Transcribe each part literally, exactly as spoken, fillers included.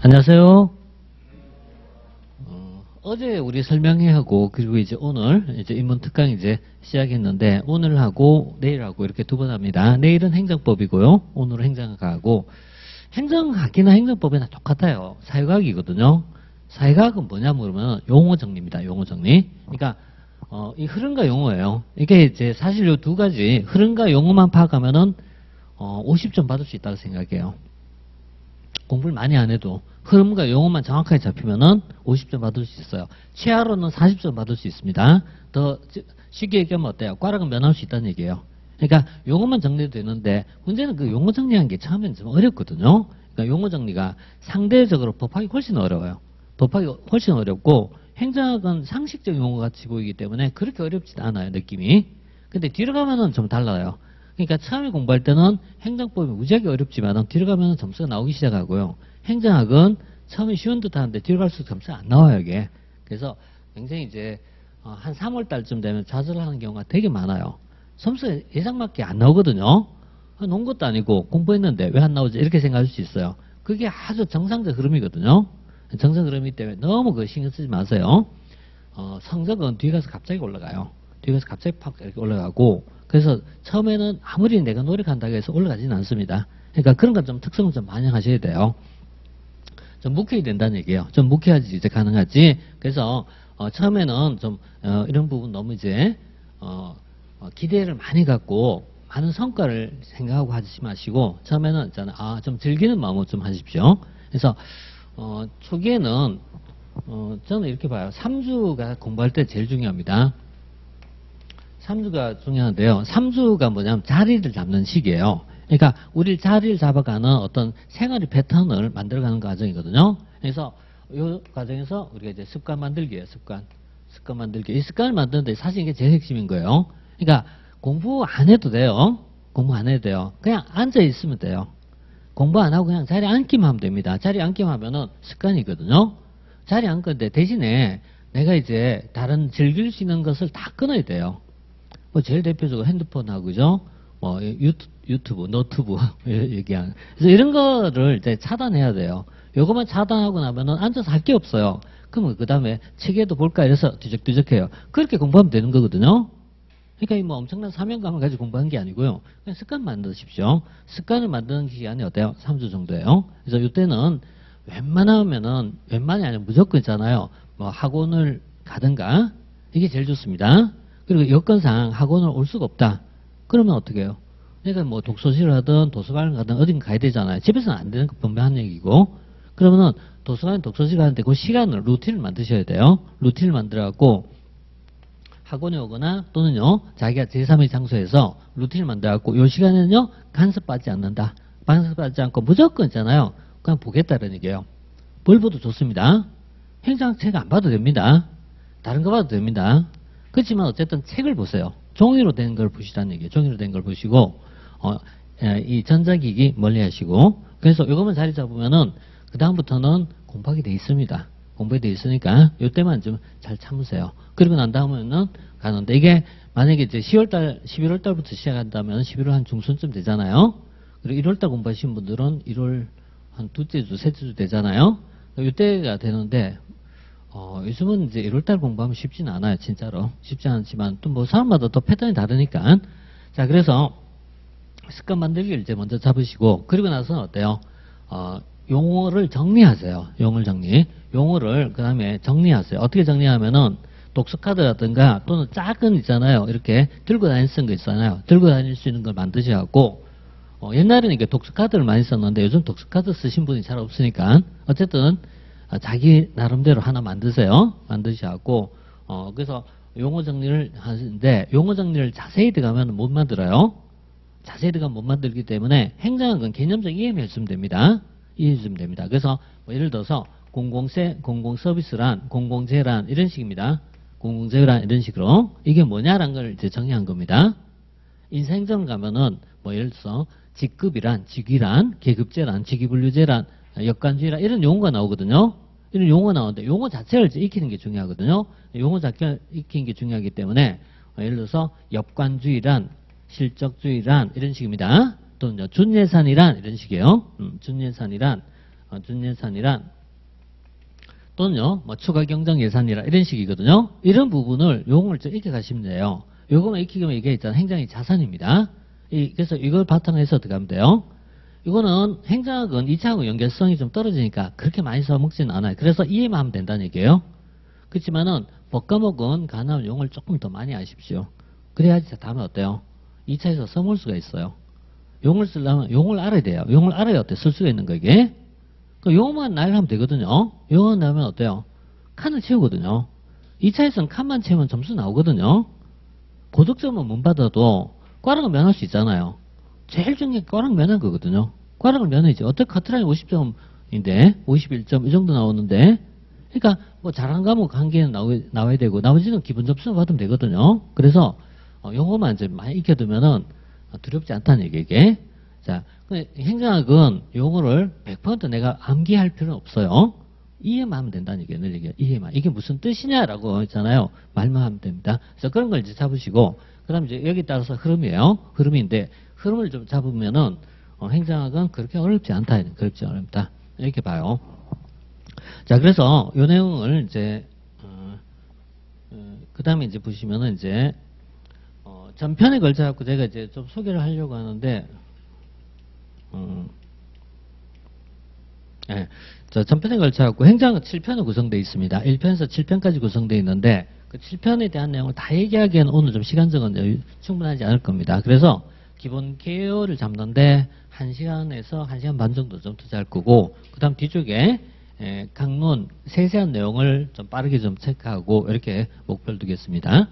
안녕하세요. 어, 어제 우리 설명회하고 그리고 이제 오늘 이제 인문 특강 이제 시작했는데 오늘 하고 내일 하고 이렇게 두 번 합니다. 내일은 행정법이고요. 오늘은 행정학하고 행정학이나 행정법이나 똑같아요. 사회과학이거든요. 사회과학은 뭐냐 물으면 용어 정리입니다. 용어 정리. 그러니까 어, 이 흐름과 용어예요. 이게 이제 사실 요 두 가지 흐름과 용어만 파악하면은 어, 오십 점 받을 수 있다고 생각해요. 공부를 많이 안 해도 흐름과 용어만 정확하게 잡히면은 오십 점 받을 수 있어요. 최하로는 사십 점 받을 수 있습니다. 더 쉽게 얘기하면 어때요? 과락은 면할 수 있다는 얘기예요. 그러니까 용어만 정리도 되는데 문제는 그 용어 정리하는 게 처음에는 좀 어렵거든요. 그러니까 용어 정리가 상대적으로 법학이 훨씬 어려워요. 법학이 훨씬 어렵고 행정학은 상식적 용어 같이 보이기 때문에 그렇게 어렵지 않아요. 느낌이. 근데 뒤로 가면은 좀 달라요. 그러니까 처음에 공부할 때는 행정법이 무지하게 어렵지만 뒤로 가면 점수가 나오기 시작하고요. 행정학은 처음에 쉬운 듯 하는데 뒤로 갈수록 점수가 안 나와요, 이게. 그래서 굉장히 이제 한 삼월 달쯤 되면 좌절하는 경우가 되게 많아요. 점수가 예상밖에 안 나오거든요. 놓은 것도 아니고 공부했는데 왜 안 나오지? 이렇게 생각할 수 있어요. 그게 아주 정상적 흐름이거든요. 정상 흐름이기 때문에 너무 그 신경 쓰지 마세요. 어, 성적은 뒤에 가서 갑자기 올라가요. 뒤에 가서 갑자기 팍 이렇게 올라가고 그래서 처음에는 아무리 내가 노력한다고 해서 올라가지는 않습니다. 그러니까 그런 건 좀 특성을 좀 반영하셔야 돼요. 좀 묵혀야 된다는 얘기예요. 좀 묵혀야지 이제 가능하지. 그래서 어, 처음에는 좀 어, 이런 부분 너무 이제 어, 어, 기대를 많이 갖고 많은 성과를 생각하고 하지 마시고 처음에는 있잖아요. 아, 좀 즐기는 마음으로 좀 하십시오. 그래서 어, 초기에는 어, 저는 이렇게 봐요. 삼 주가 공부할 때 제일 중요합니다. 삼 주가 중요한데요. 삼 주가 뭐냐면 자리를 잡는 시기예요. 그러니까 우리 자리를 잡아가는 어떤 생활의 패턴을 만들어가는 과정이거든요. 그래서 이 과정에서 우리가 이제 습관 만들기예요. 습관. 습관 만들기. 이 습관을 만드는데 사실 이게 제일 핵심인 거예요. 그러니까 공부 안 해도 돼요. 공부 안 해도 돼요. 그냥 앉아 있으면 돼요. 공부 안 하고 그냥 자리에 앉기만 하면 됩니다. 자리에 앉기만 하면은 습관이거든요. 자리에 앉건데 대신에 내가 이제 다른 즐길 수 있는 것을 다 끊어야 돼요. 뭐 제일 대표적으로 핸드폰하고 그죠? 뭐 유튜브, 유튜브 노트북 얘기한. 그래서 이런 거를 이제 차단해야 돼요. 요것만 차단하고 나면은 앉아서 할 게 없어요. 그러면 그 다음에 책에도 볼까 이래서 뒤적뒤적해요. 그렇게 공부하면 되는 거거든요. 그러니까 뭐 엄청난 사명감을 가지고 공부하는 게 아니고요. 그냥 습관 만드십시오. 습관을 만드는 기간이 어때요? 삼 주 정도예요. 그래서 이때는 웬만하면은 웬만이 아니라 무조건 있잖아요. 뭐 학원을 가든가 이게 제일 좋습니다. 그리고 여건상 학원을 올 수가 없다. 그러면 어떻게 해요? 그러니까 뭐 독서실을 하든 도서관을 가든 어딘 가야 되잖아요. 집에서는 안 되는 거 분명한 얘기고. 그러면은 도서관, 독서실 가는데 그 시간을, 루틴을 만드셔야 돼요. 루틴을 만들어갖고 학원에 오거나 또는요, 자기가 제삼의 장소에서 루틴을 만들어갖고 요 시간에는요, 간섭받지 않는다. 간섭받지 않고 무조건 있잖아요. 그냥 보겠다는 얘기예요. 뭘 봐도 좋습니다. 행정책 안 봐도 됩니다. 다른 거 봐도 됩니다. 그렇지만 어쨌든 책을 보세요. 종이로 된 걸 보시라는 얘기예요. 종이로 된 걸 보시고 어, 에, 이 전자기기 멀리 하시고 그래서 이것만 자리 잡으면은 그 다음부터는 공부하게 돼 있습니다. 공부에 돼 있으니까 이때만 좀 잘 참으세요. 그리고 난 다음에는 가는데 이게 만약에 이제 시월달, 십일월 달부터 시작한다면 십일월 한 중순쯤 되잖아요. 그리고 일월 달 공부하신 분들은 일월 한 두째 주, 셋째 주 되잖아요. 이때가 되는데 어, 요즘은 이제 일월 달 공부하면 쉽지는 않아요. 진짜로. 쉽지 않지만 또 뭐 사람마다 또 패턴이 다르니까. 자, 그래서 습관 만들기를 이제 먼저 잡으시고 그리고 나서는 어때요? 어, 용어를 정리하세요. 용어를 정리. 용어를 그 다음에 정리하세요. 어떻게 정리하면은 독서카드라든가 또는 작은 있잖아요. 이렇게 들고 다닐 수 있는 거 있잖아요. 들고 다닐 수 있는 걸 만드셔갖고 어, 옛날에는 이게 독서카드를 많이 썼는데 요즘 독서카드 쓰신 분이 잘 없으니까 어쨌든 자기 나름대로 하나 만드세요. 만드셔갖고 어, 그래서 용어 정리를 하시는데 용어 정리를 자세히 들어가면 못 만들어요. 자세히 들어가면 못 만들기 때문에 행정학은 개념적 이해만 해주면 됩니다. 이해해주면 됩니다. 그래서 뭐 예를 들어서 공공세, 공공서비스란, 공공재란 이런 식입니다. 공공재란 이런 식으로 이게 뭐냐라는 걸 이제 정의한 겁니다. 인사행정 가면은 뭐 예를 들어서 직급이란, 직위란, 계급제란, 직위분류제란, 역관주의란 이런 용어가 나오거든요. 이런 용어가 나오는데 용어 자체를 이제 익히는 게 중요하거든요. 용어 자체를 익히는 게 중요하기 때문에 예를 들어서 역관주의란, 실적주의란 이런 식입니다. 또는 준예산이란 이런 식이에요. 음, 준예산이란 어, 준예산이란 또는요, 뭐 추가 경정 예산이라 이런 식이거든요. 이런 부분을 요금을 좀 익혀 가시면 돼요. 요금을 익히면 이게 일단 행정이 자산입니다. 이, 그래서 이걸 바탕으로 해서 어떻게 하면 돼요? 이거는 행정학은 이 차하고 연결성이 좀 떨어지니까 그렇게 많이 써먹지는 않아요. 그래서 이해만 하면 된다는 얘기예요. 그렇지만은 법과목은 가능하면 용어를 조금 더 많이 아십시오. 그래야지 다음에 어때요? 이 차에서 써먹을 수가 있어요. 용어를 쓰려면 용어를 알아야 돼요. 용어를 알아야 어때? 쓸 수가 있는 거 이게. 그 용어만 나열하면 되거든요. 용어 나오면 어때요? 칸을 채우거든요. 이 차에서는 칸만 채우면 점수 나오거든요. 고득점은 못 받아도 꽈락을 면할 수 있잖아요. 제일 중요한 게 꽈락 면한 거거든요. 꽈락을 면하지. 어떻게 커트라인 오십 점인데 오십일 점 이 정도 나오는데 그러니까 뭐 잘한 과목 한 개는 나오, 나와야 되고 나머지는 기본 점수만 받으면 되거든요. 그래서 어, 용어만 이제 많이 익혀두면은 두렵지 않다는 얘기 이게. 자, 행정학은 용어를 백 퍼센트 내가 암기할 필요는 없어요. 이해만 하면 된다는 얘기예요. 늘 얘기해요. 이해만. 이게 무슨 뜻이냐라고 했잖아요. 말만 하면 됩니다. 그래서 그런 걸 이제 잡으시고 그 다음에 이제 여기 따라서 흐름이에요. 흐름인데 흐름을 좀 잡으면은 어, 행정학은 그렇게 어렵지 않다. 그렇지 어렵다. 이렇게 봐요. 자, 그래서 이 내용을 이제 어, 어, 그 다음에 이제 보시면은 이제 어, 전편에 걸쳐 갖고 제가 이제 좀 소개를 하려고 하는데 음, 예, 저 전편에 걸쳐 갖고 행정은 칠 편으로 구성되어 있습니다. 일 편에서 칠 편까지 구성되어 있는데 그 칠 편에 대한 내용을 다 얘기하기에는 오늘 좀 시간적은 충분하지 않을 겁니다. 그래서 기본 개요를 잡는데 한 시간에서 한 시간 반 정도 좀 투자할 거고 그 다음 뒤쪽에 예, 강론 세세한 내용을 좀 빠르게 좀 체크하고 이렇게 목표를 두겠습니다.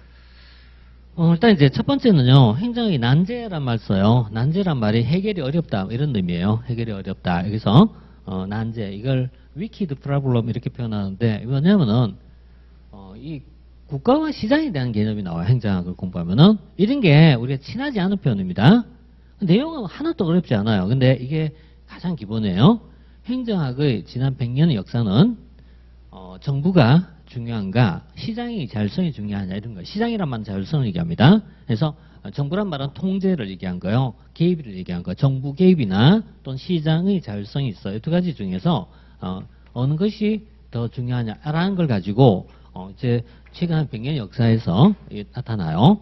어, 일단 이제 첫 번째는요, 행정이 난제란 말 써요. 난제란 말이 해결이 어렵다 이런 의미예요. 해결이 어렵다. 여기서 어, 난제 이걸 wicked problem 이렇게 표현하는데 뭐냐면은 어, 이 국가와 시장에 대한 개념이 나와요. 행정학을 공부하면은 이런 게 우리가 친하지 않은 표현입니다. 내용은 하나도 어렵지 않아요. 근데 이게 가장 기본이에요. 행정학의 지난 백 년의 역사는 어, 정부가 중요한가 시장의 자율성이 중요하냐 이런 거. 시장이란 말은 자율성을 얘기합니다. 그래서 정부란 말은 통제를 얘기한 거예요. 개입을 얘기한 거. 정부 개입이나 또는 시장의 자율성이 있어요. 이 두 가지 중에서 어, 어느 것이 더 중요하냐라는 걸 가지고 어, 이제 최근 한 백 년 역사에서 나타나요.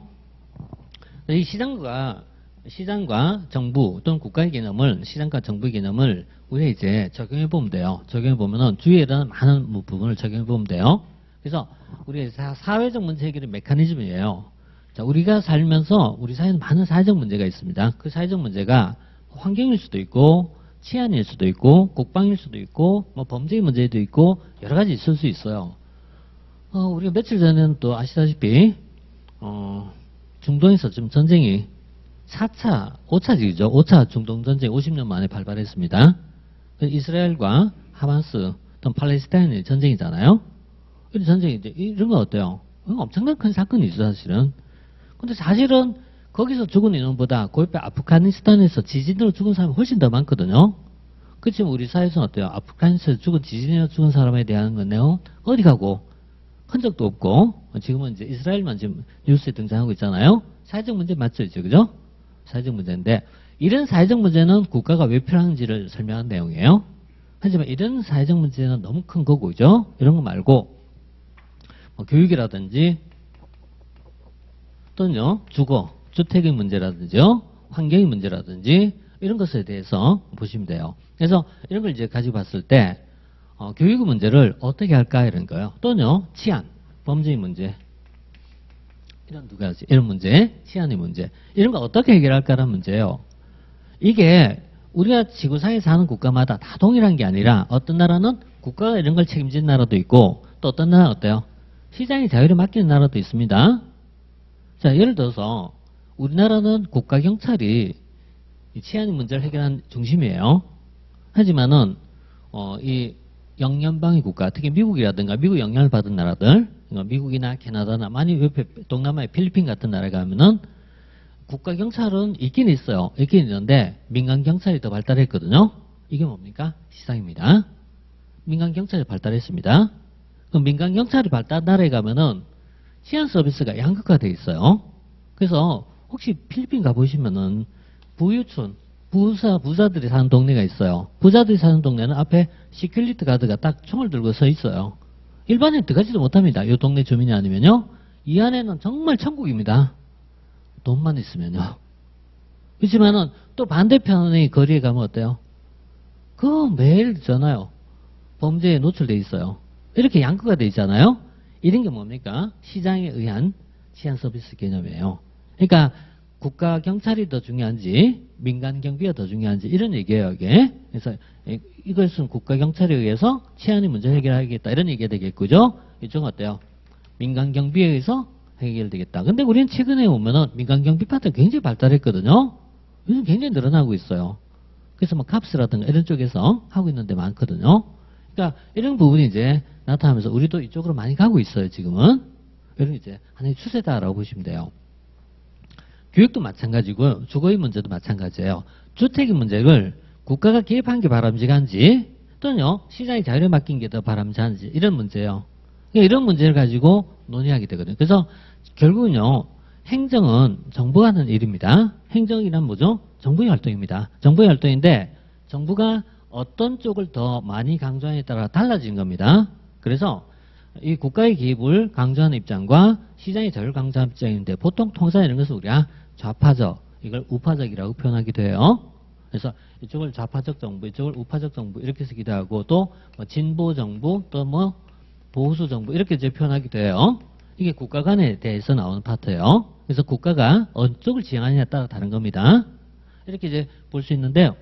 이 시장과 시장과 정부 또는 국가의 개념을 시장과 정부의 개념을 우리가 이제 적용해 보면 돼요. 적용해 보면은 주위에 일어나는 많은 부분을 적용해 보면 돼요. 그래서 우리 사회적 문제 해결의 메커니즘이에요. 자, 우리가 살면서 우리 사회는 많은 사회적 문제가 있습니다. 그 사회적 문제가 환경일 수도 있고 치안일 수도 있고 국방일 수도 있고 뭐 범죄의 문제도 있고 여러 가지 있을 수 있어요. 어, 우리가 며칠 전에는 또 아시다시피 어, 중동에서 지금 전쟁이 사 차, 오 차지죠. 오 차 중동전쟁 오십 년 만에 발발했습니다. 이스라엘과 하마스 또는 팔레스타인의 전쟁이잖아요. 이 전쟁이 이제 이런 건 어때요? 엄청난 큰 사건이 있어 사실은. 근데 사실은 거기서 죽은 인원보다 그 옆에 아프가니스탄에서 지진으로 죽은 사람이 훨씬 더 많거든요. 그렇지만 우리 사회에서는 어때요? 아프가니스탄에서 죽은 지진으로 죽은 사람에 대한 건요. 어디 가고 흔적도 없고 지금은 이제 이스라엘만 지금 뉴스에 등장하고 있잖아요. 사회적 문제 맞죠, 이제 그죠? 사회적 문제인데 이런 사회적 문제는 국가가 왜 필요한지를 설명한 내용이에요. 하지만 이런 사회적 문제는 너무 큰 거고, 그죠? 이런 거 말고 뭐 교육이라든지 또는요 주거, 주택의 문제라든지요, 환경의 문제라든지 이런 것에 대해서 보시면 돼요. 그래서 이런 걸 이제 가지고 봤을 때 어, 교육의 문제를 어떻게 할까 이런 거예요. 또는요 치안, 범죄의 문제 이런 두 가지, 이런 문제, 치안의 문제 이런 거 어떻게 해결할까라는 문제예요. 이게 우리가 지구상에 사는 국가마다 다 동일한 게 아니라 어떤 나라는 국가가 이런 걸 책임지는 나라도 있고 또 어떤 나라는 어때요? 시장의 자유를 맡기는 나라도 있습니다. 자, 예를 들어서 우리나라는 국가경찰이 이 치안의 문제를 해결하는 중심이에요. 하지만은 어, 이 영연방위 국가, 특히 미국이라든가 미국 영향을 받은 나라들, 미국이나 캐나다나 많이 옆에 동남아의 필리핀 같은 나라에 가면은 국가경찰은 있긴 있어요. 있긴 있는데 민간경찰이 더 발달했거든요. 이게 뭡니까? 시장입니다. 민간경찰이 발달했습니다. 그럼 민간경찰이 발달한 나라에 가면은 치안 서비스가 양극화되어 있어요. 그래서 혹시 필리핀 가보시면은 부유촌, 부자, 부자들이 사는 동네가 있어요. 부자들이 사는 동네는 앞에 시큐리티 가드가 딱 총을 들고 서 있어요. 일반인 들어가지도 못합니다. 이 동네 주민이 아니면요. 이 안에는 정말 천국입니다. 돈만 있으면요. 그렇지만은 또 반대편의 거리에 가면 어때요? 그 매일 전화요. 범죄에 노출돼 있어요. 이렇게 양극화돼 있잖아요. 이런 게 뭡니까? 시장에 의한 치안 서비스 개념이에요. 그러니까 국가 경찰이 더 중요한지 민간 경비가 더 중요한지 이런 얘기예요. 이게. 그래서 이것은 국가 경찰에 의해서 치안의 문제 해결하겠다 이런 얘기가 되겠고요. 이쪽은 어때요? 민간 경비에 의해서 해결되겠다. 근데 우리는 최근에 보면은 민간 경비 파트가 굉장히 발달했거든요. 요즘 굉장히 늘어나고 있어요. 그래서 뭐 캅스라든가 이런 쪽에서 하고 있는 데 많거든요. 그러니까 이런 부분이 이제 나타나면서 우리도 이쪽으로 많이 가고 있어요. 지금은. 이런 이제 하나의 추세다라고 보시면 돼요. 교육도 마찬가지고요. 주거의 문제도 마찬가지예요. 주택의 문제를 국가가 개입한 게 바람직한지 또는요 시장의 자율에 맡긴 게 더 바람직한지 이런 문제예요. 그러니까 이런 문제를 가지고 논의하게 되거든요. 그래서 결국은요 행정은 정부가 하는 일입니다. 행정이란 뭐죠? 정부의 활동입니다. 정부의 활동인데 정부가 어떤 쪽을 더 많이 강조하느냐에 따라 달라지는 겁니다. 그래서 이 국가의 개입을 강조하는 입장과 시장의 자율 강조하는 입장인데 보통 통상 이런 것을 우리가 좌파적, 이걸 우파적이라고 표현하기도 해요. 그래서 이쪽을 좌파적 정부, 이쪽을 우파적 정부 이렇게 쓰기도 하고 또 뭐 진보 정부, 또 뭐 보수 정부 이렇게 이제 표현하기도 해요. 이게 국가 간에 대해서 나오는 파트예요. 그래서 국가가 어느 쪽을 지향하느냐에 따라 다른 겁니다. 이렇게 이제 볼 수 있는데요.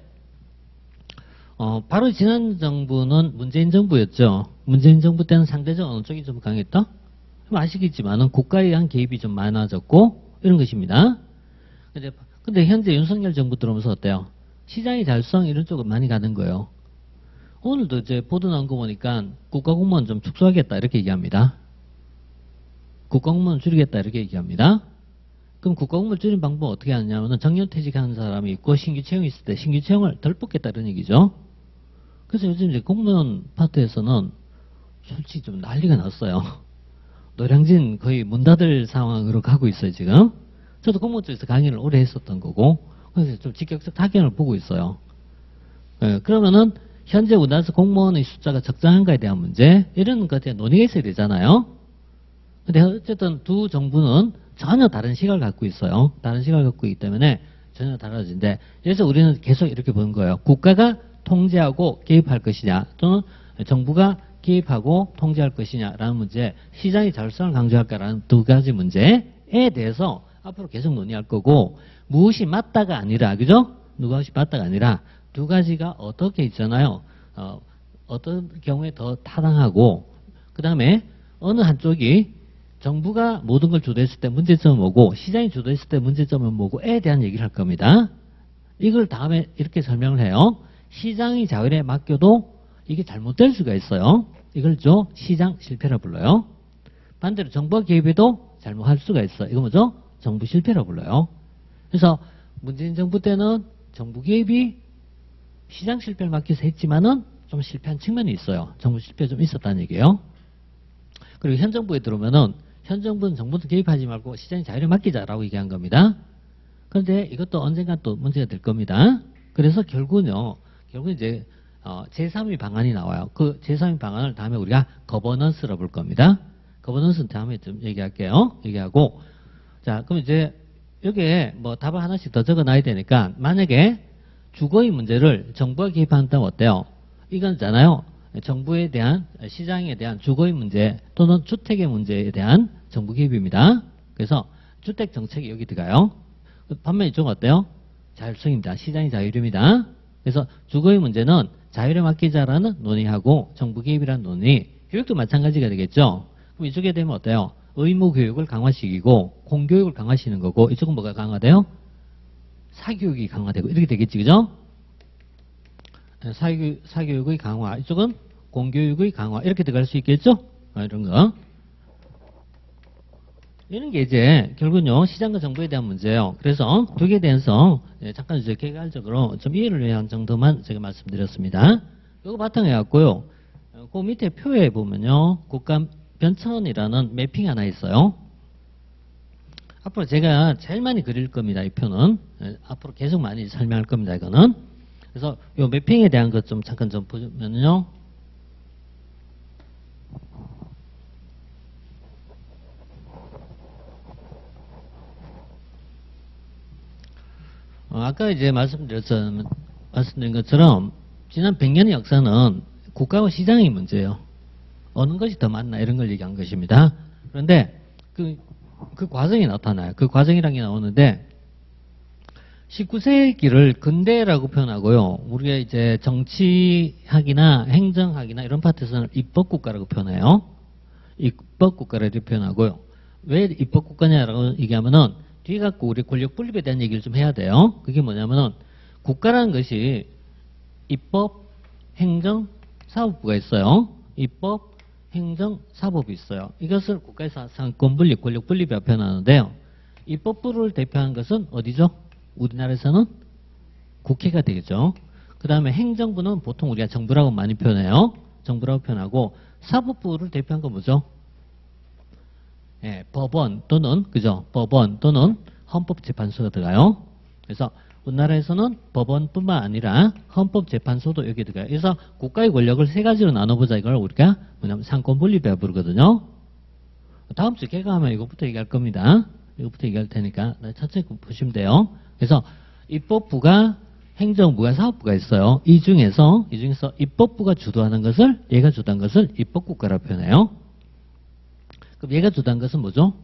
어, 바로 지난 정부는 문재인 정부였죠. 문재인 정부 때는 상대적으로 어느 쪽이 좀 강했다? 좀 아시겠지만은 국가에 의한 개입이 좀 많아졌고 이런 것입니다. 근데, 근데 현재 윤석열 정부 들어오면서 어때요? 시장의 자율성 이런 쪽으로 많이 가는 거예요. 오늘도 이제 보도 나온 거 보니까 국가공무원 좀 축소하겠다 이렇게 얘기합니다. 국가공무원 줄이겠다 이렇게 얘기합니다. 그럼 국가공무원 줄인 방법 어떻게 하느냐면 정년퇴직하는 사람이 있고 신규 채용이 있을 때 신규 채용을 덜 뽑겠다 이런 얘기죠. 그래서 요즘 이제 공무원 파트에서는 솔직히 좀 난리가 났어요. 노량진 거의 문 닫을 상황으로 가고 있어요 지금. 저도 공무원 쪽에서 강의를 오래 했었던 거고 그래서 좀 직격적 타격을 보고 있어요. 네, 그러면은 현재 우리나라에서 공무원의 숫자가 적정한가에 대한 문제 이런 것에 논의가 있어야 되잖아요. 근데 어쨌든 두 정부는 전혀 다른 시각을 갖고 있어요. 다른 시각을 갖고 있기 때문에 전혀 달라진데 그래서 우리는 계속 이렇게 보는 거예요. 국가가 통제하고 개입할 것이냐 또는 정부가 개입하고 통제할 것이냐라는 문제, 시장의 자율성을 강조할까라는 두 가지 문제에 대해서 앞으로 계속 논의할 거고 무엇이 맞다가 아니라 그죠? 누가 무엇이 맞다가 아니라 두 가지가 어떻게 있잖아요. 어, 어떤 경우에 더 타당하고 그 다음에 어느 한쪽이 정부가 모든 걸 주도했을 때 문제점은 뭐고 시장이 주도했을 때 문제점은 뭐고에 대한 얘기를 할 겁니다. 이걸 다음에 이렇게 설명을 해요. 시장의 자율에 맡겨도 이게 잘못될 수가 있어요. 이걸 저 시장 실패라 불러요. 반대로 정부가 개입해도 잘못할 수가 있어요. 이거 뭐죠? 정부 실패라 불러요. 그래서 문재인 정부 때는 정부 개입이 시장 실패를 막기 위해서 했지만은 좀 실패한 측면이 있어요. 정부 실패 좀 있었다는 얘기예요. 그리고 현 정부에 들어오면은 현 정부는 정부도 개입하지 말고 시장에 자유를 맡기자라고 얘기한 겁니다. 그런데 이것도 언젠가 또 문제가 될 겁니다. 그래서 결국은요, 결국 이제 어, 제삼의 방안이 나와요. 그 제삼의 방안을 다음에 우리가 거버넌스라고 볼 겁니다. 거버넌스는 다음에 좀 얘기할게요. 얘기하고 자, 그럼 이제 여기에 뭐 답을 하나씩 더 적어놔야 되니까 만약에 주거의 문제를 정부가 개입한다면 어때요? 이건 있잖아요. 정부에 대한 시장에 대한 주거의 문제 또는 주택의 문제에 대한 정부 개입입니다. 그래서 주택 정책이 여기 들어가요. 반면 이쪽은 어때요? 자율성입니다. 시장이 자율입니다. 그래서 주거의 문제는 자율에 맡기자라는 논의하고 정부 개입이라는 논의. 교육도 마찬가지가 되겠죠. 그럼 이쪽에 되면 어때요? 의무 교육을 강화시키고 공교육을 강화시키는 거고 이쪽은 뭐가 강화돼요? 사교육이 강화되고 이렇게 되겠지, 그죠? 사교육, 사교육의 강화, 이쪽은 공교육의 강화 이렇게 들어갈 수 있겠죠? 아, 이런 거. 이런 게 이제 결국은요 시장과 정부에 대한 문제예요. 그래서 두 개에 대해서 잠깐 이제 개괄적으로 좀 이해를 위한 정도만 제가 말씀드렸습니다. 이거 바탕에 갖고요. 그 밑에 표에 보면요 국가 변천이라는 매핑 하나 있어요. 앞으로 제가 제일 많이 그릴 겁니다. 이 표는. 예, 앞으로 계속 많이 설명할 겁니다. 이거는. 그래서 요 매핑에 대한 것 좀 잠깐 좀 보면요. 어, 아까 이제 말씀드렸죠. 말씀드린 것처럼 지난 백 년의 역사는 국가와 시장의 문제예요. 어느 것이 더 맞나 이런 걸 얘기한 것입니다. 그런데 그, 그 과정이 나타나요. 그 과정이라는 게 나오는데 십구 세기를 근대라고 표현하고요. 우리가 이제 정치학이나 행정학이나 이런 파트에서는 입법국가라고 표현해요. 입법국가를 이렇게 표현하고요. 왜 입법국가냐라고 얘기하면은 뒤에 갖고 우리 권력 분립에 대한 얘기를 좀 해야 돼요. 그게 뭐냐면은 국가라는 것이 입법, 행정, 사법부가 있어요. 입법, 행정, 사법이 있어요. 이것을 국가에서 상권 분립, 권력 분립이라고 표현하는데요. 입법부를 대표하는 것은 어디죠? 우리나라에서는 국회가 되겠죠. 그 다음에 행정부는 보통 우리가 정부라고 많이 표현해요. 정부라고 표현하고 사법부를 대표한 건 뭐죠? 예, 법원 또는 그죠? 법원 또는 헌법재판소가 들어가요. 그래서 우리나라에서는 법원뿐만 아니라 헌법재판소도 여기 들어가요. 그래서 국가의 권력을 세 가지로 나눠보자. 이걸 우리가 뭐냐면 상권분립이라고 부르거든요. 다음 주 개강하면 이것부터 얘기할 겁니다. 이것부터 얘기할 테니까 천천히 보시면 돼요. 그래서 입법부가 행정부가 사법부가 있어요. 이 중에서 이 중에서 입법부가 주도하는 것을 얘가 주도한 것을 입법국가라고 표현해요. 그럼 얘가 주도한 것은 뭐죠?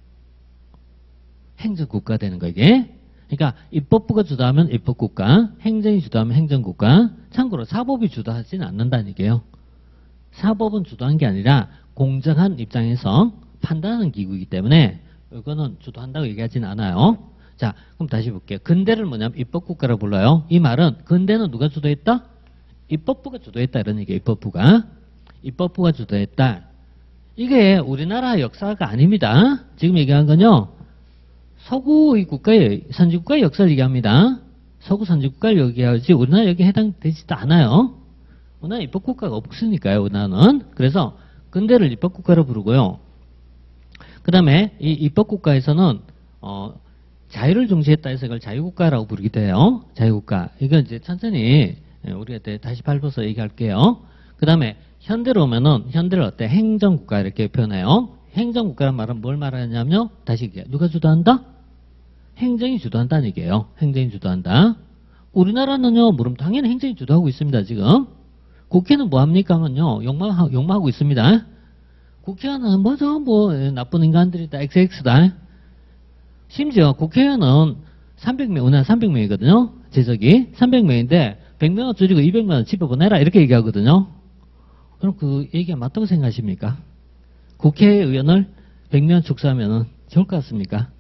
행정국가 되는 거 이게. 그러니까 입법부가 주도하면 입법국가, 행정이 주도하면 행정국가. 참고로 사법이 주도하지는 않는다는 얘기예요. 사법은 주도한 게 아니라 공정한 입장에서 판단하는 기구이기 때문에 이거는 주도한다고 얘기하진 않아요. 자, 그럼 다시 볼게요. 근대를 뭐냐면 입법국가라고 불러요. 이 말은 근대는 누가 주도했다? 입법부가 주도했다 이런 얘기예요. 입법부가. 입법부가 주도했다. 이게 우리나라 역사가 아닙니다. 지금 얘기한 건요. 서구의 국가의 선진국가의 역사를 얘기합니다. 서구 선진국가를 얘기하지 우리나라 여기에 해당되지도 않아요. 우리나라 입법국가가 없으니까요. 우리나라는. 그래서 근대를 입법국가로 부르고요. 그 다음에 이 입법국가에서는 어, 자유를 중시했다 해서 이걸 자유국가라고 부르기도 해요. 자유국가. 이건 이제 천천히 우리가 다시 밟아서 얘기할게요. 그 다음에 현대로 오면은 현대를 어때? 행정국가 이렇게 표현해요. 행정국가란 말은 뭘 말하냐면요. 다시 얘기해요. 누가 주도한다? 행정이 주도한다는 얘기예요. 행정이 주도한다. 우리나라는요. 물론 당연히 행정이 주도하고 있습니다. 지금. 국회는 뭐합니까 하면요. 욕망, 욕망하고 있습니다. 국회의원은 뭐죠? 뭐 나쁜 인간들이다. 엑스엑스다. 심지어 국회의원은 삼백 명, 우리나라 삼백 명이거든요. 재석이. 삼백 명인데 백 명을 줄이고 이백만 원 집어보내라 이렇게 얘기하거든요. 그럼 그 얘기가 맞다고 생각하십니까? 국회의원을 백 명 축소하면 좋을 것 같습니까?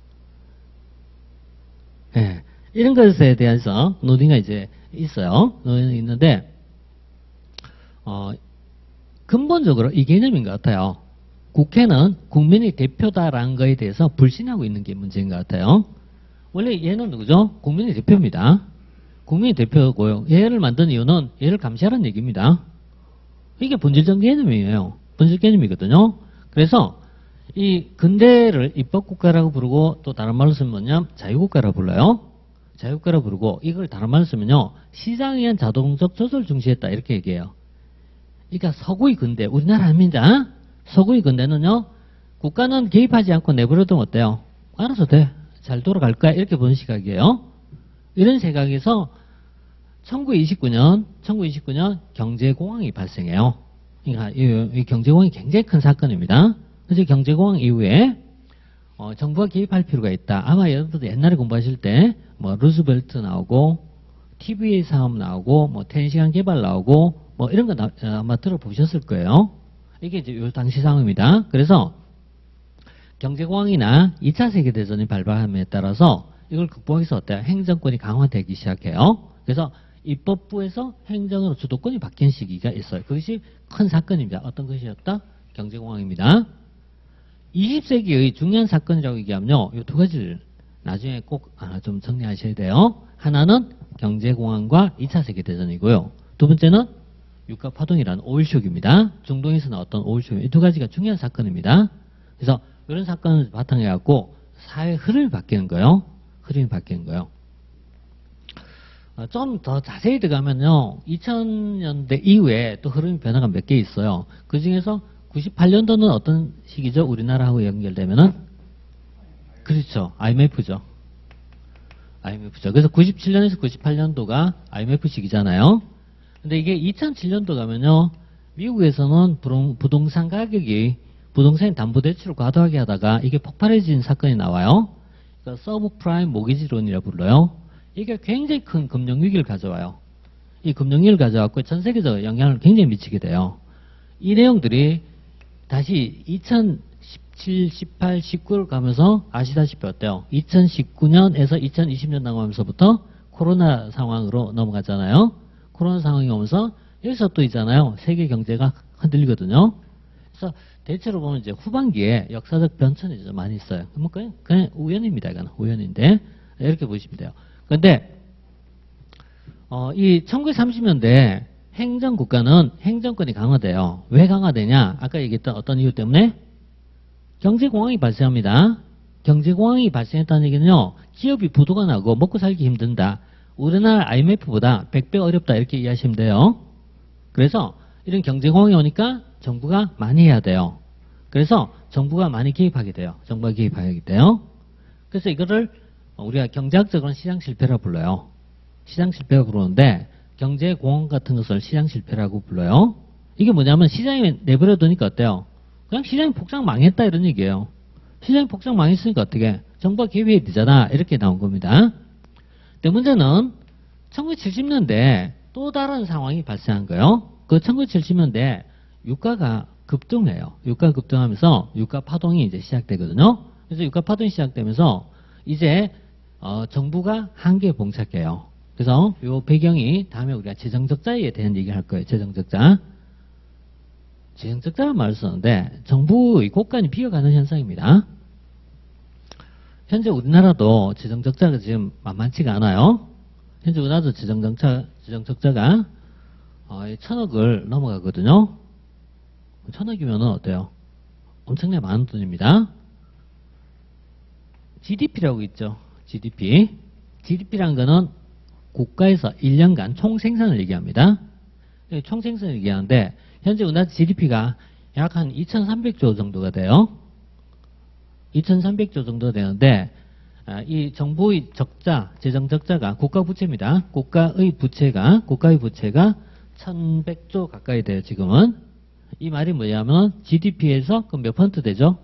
예. 네. 이런 것에 대해서 논의가 이제 있어요. 논의가 있는데, 어, 근본적으로 이 개념인 것 같아요. 국회는 국민의 대표다라는 거에 대해서 불신하고 있는 게 문제인 것 같아요. 원래 얘는 누구죠? 국민의 대표입니다. 국민의 대표고요. 얘를 만든 이유는 얘를 감시하라는 얘기입니다. 이게 본질적 개념이에요. 본질 개념이거든요. 그래서 이 근대를 입법국가라고 부르고 또 다른 말로 쓰면 뭐냐? 자유국가라고 불러요. 자유국가라고 부르고 이걸 다른 말로 쓰면요. 시장에 의한 자동적 조절 중시했다 이렇게 얘기해요. 그러니까 서구의 근대, 우리나라 아닙니다. 서구의 근대는요. 국가는 개입하지 않고 내버려두면 어때요? 알아서 돼. 잘 돌아갈 거야. 이렇게 보는 시각이에요. 이런 생각에서 천구백이십구 년, 천구백이십구 년 경제공황이 발생해요. 그러니까 이, 이 경제공황이 굉장히 큰 사건입니다. 그래서 경제공황 이후에 어, 정부가 개입할 필요가 있다. 아마 여러분들 옛날에 공부하실 때 뭐 루즈벨트 나오고 티비에이 사업 나오고 뭐 텐시간 개발 나오고 뭐 이런 거 나, 아마 들어보셨을 거예요. 이게 이제 요 당시 상황입니다. 그래서 경제공황이나 이 차 세계대전이 발발함에 따라서 이걸 극복하기 위해서 어때요? 행정권이 강화되기 시작해요. 그래서 입법부에서 행정으로 주도권이 바뀐 시기가 있어요. 그것이 큰 사건입니다. 어떤 것이었다? 경제공황입니다. 이십 세기의 중요한 사건이라고 얘기하면요. 이 두 가지를 나중에 꼭 하나 좀 정리하셔야 돼요. 하나는 경제공황과 이 차 세계대전이고요. 두 번째는 유가파동이라는 오일쇼크입니다. 중동에서 나왔던 오일쇼크. 이 두 가지가 중요한 사건입니다. 그래서 이런 사건을 바탕에 갖고 사회 흐름이 바뀌는 거예요. 흐름이 바뀌는 거예요. 어, 좀 더 자세히 들어가면요. 이천 년대 이후에 또 흐름이 변화가 몇 개 있어요. 그 중에서 구십팔 년도는 어떤 시기죠? 우리나라하고 연결되면은? 그렇죠. 아이엠에프죠. 아이엠에프죠. 그래서 구십칠 년에서 구십팔 년도가 아이엠에프 시기잖아요. 근데 이게 이천칠 년도 가면요. 미국에서는 부동산 가격이 부동산 담보대출을 과도하게 하다가 이게 폭발해진 사건이 나와요. 그러니까 서브프라임 모기지론이라 불러요. 이게 굉장히 큰 금융위기를 가져와요. 이 금융위기를 가져왔고 전 세계적으로 영향을 굉장히 미치게 돼요. 이 내용들이 다시 이천십칠, 십팔, 십구를 가면서 아시다시피 어때요? 이천십구 년에서 이천이십 년 넘어가면서부터 코로나 상황으로 넘어가잖아요. 코로나 상황이 오면서 여기서 또 있잖아요. 세계 경제가 흔들리거든요. 그래서 대체로 보면 이제 후반기에 역사적 변천이 좀 많이 있어요. 뭐 그냥, 그냥 우연입니다. 이건 우연인데 이렇게 보시면 돼요. 그런데 어, 이 천구백삼십 년대 행정국가는 행정권이 강화돼요. 왜 강화되냐? 아까 얘기했던 어떤 이유 때문에? 경제공황이 발생합니다. 경제공황이 발생했다는 얘기는요. 기업이 부도가 나고 먹고 살기 힘든다. 우리나라 아이엠에프보다 백 배 어렵다 이렇게 이해하시면 돼요. 그래서 이런 경제공황이 오니까 정부가 많이 해야 돼요. 그래서 정부가 많이 개입하게 돼요. 정부가 개입하게 돼요. 그래서 이거를 우리가 경제학적으로는 시장 실패라고 불러요. 시장 실패라고 부르는데 경제공황 같은 것을 시장 실패라고 불러요. 이게 뭐냐면 시장에 내버려 두니까 어때요? 그냥 시장이 폭삭 망했다 이런 얘기예요. 시장이 폭삭 망했으니까 어떻게? 정부가 개입해야 되잖아. 이렇게 나온 겁니다. 근데 문제는 천구백칠십 년대 또 다른 상황이 발생한 거예요. 그 천구백칠십 년대 유가가 급등해요. 유가가 급등하면서 유가 파동이 이제 시작되거든요. 그래서 유가 파동이 시작되면서 이제 어, 정부가 한계에 봉착해요. 그래서 요 배경이 다음에 우리가 재정적자에 대한 얘기를 할 거예요. 재정적자. 재정적자라는 말을 쓰는데 정부의 곳간이 비어가는 현상입니다. 현재 우리나라도 재정적자가 지금 만만치가 않아요. 현재 우리나라도 재정적자, 재정적자가 어, 천억을 넘어가거든요. 천억이면 어때요? 엄청나게 많은 돈입니다. 지디피라고 있죠. 지디피. 지디피라는 거는 국가에서 일 년간 총생산을 얘기합니다. 총생산을 얘기하는데 현재 우리나라 지디피가 약 한 이천삼백 조 정도가 돼요. 이천삼백 조 정도 되는데 이 정부의 적자, 재정 적자가 국가 부채입니다. 국가의 부채가 국가의 부채가 천백 조 가까이 돼요. 지금은. 이 말이 뭐냐면 지디피에서 그럼 몇 퍼센트 되죠?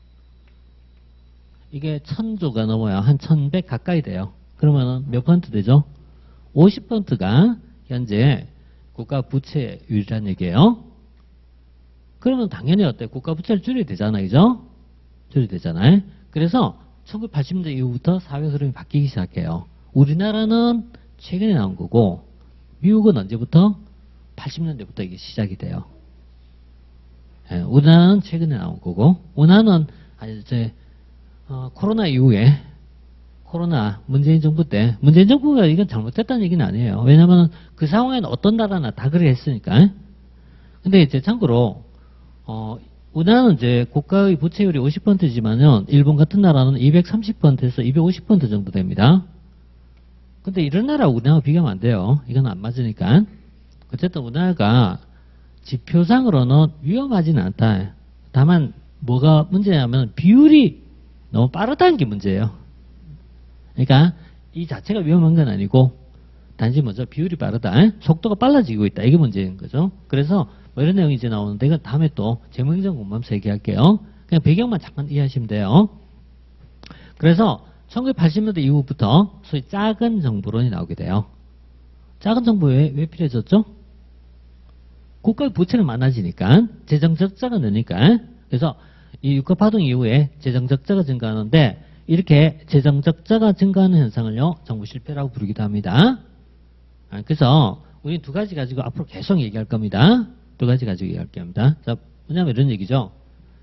이게 천조가 넘어야 한 천백 가까이 돼요. 그러면 몇 퍼센트 되죠? 오십 퍼센트가 현재 국가 부채율이라는 얘기예요. 그러면 당연히 어때? 국가 부채를 줄여야 되잖아요. 그죠? 줄여야 되잖아요. 그래서 천구백팔십 년대 이후부터 사회 흐름이 바뀌기 시작해요. 우리나라는 최근에 나온 거고 미국은 언제부터? 팔십 년대부터 이게 시작이 돼요. 예, 우리나라는 최근에 나온 거고 우리나라는 이제 어, 코로나 이후에 코로나 문재인 정부 때 문재인 정부가 이건 잘못됐다는 얘기는 아니에요. 왜냐하면 그 상황에는 어떤 나라나 다 그래 했으니까. 근데 이제 참고로 어, 우리나라는 이제 국가의 부채율이 오십 퍼센트지만은 일본 같은 나라는 이백삼십 퍼센트에서 이백오십 퍼센트 정도 됩니다. 근데 이런 나라 우리나라 비교하면 안 돼요. 이건 안 맞으니까. 어쨌든 우리나라가 지표상으로는 위험하지는 않다. 다만 뭐가 문제냐면 비율이 너무 빠르다는 게 문제예요. 그러니까 이 자체가 위험한 건 아니고 단지 먼저 비율이 빠르다. 속도가 빨라지고 있다. 이게 문제인 거죠. 그래서 뭐 이런 내용이 이제 나오는데 이건 다음에 또 재무행정 공부하면서 얘기할게요. 그냥 배경만 잠깐 이해하시면 돼요. 그래서 천구백팔십 년대 이후부터 소위 작은 정부론이 나오게 돼요. 작은 정부 왜, 왜 필요해졌죠? 국가의 부채는 많아지니까 재정 적자가 느니까. 그래서 이 유가 파동 이후에 재정 적자가 증가하는데 이렇게 재정 적자가 증가하는 현상을요 정부 실패라고 부르기도 합니다. 그래서 우리 두 가지 가지고 앞으로 계속 얘기할 겁니다. 두 가지 가지고 얘기할 겁니다. 자, 뭐냐면 이런 얘기죠.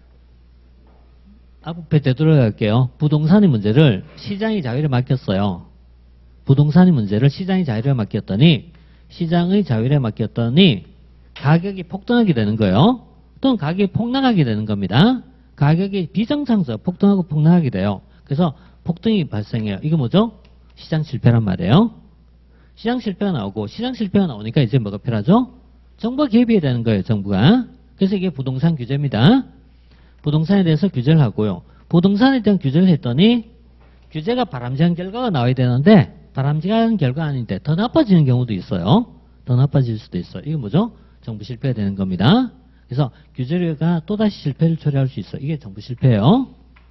앞에 되돌아갈게요. 부동산의 문제를 시장의 자유에 맡겼어요. 부동산의 문제를 시장의 자유에 맡겼더니 시장의 자유에 맡겼더니 가격이 폭등하게 되는 거예요. 또는 가격이 폭락하게 되는 겁니다. 가격이 비정상적 폭등하고 폭락하게 돼요. 그래서 폭등이 발생해요. 이게 뭐죠? 시장 실패란 말이에요. 시장 실패가 나오고 시장 실패가 나오니까 이제 뭐가 필요하죠? 정부가 개입해야 되는 거예요. 정부가. 그래서 이게 부동산 규제입니다. 부동산에 대해서 규제를 하고요. 부동산에 대한 규제를 했더니 규제가 바람직한 결과가 나와야 되는데 바람직한 결과 아닌데 더 나빠지는 경우도 있어요. 더 나빠질 수도 있어요. 이게 뭐죠? 정부 실패가 되는 겁니다. 그래서 규제가 또다시 실패를 초래할 수 있어요. 이게 정부 실패예요.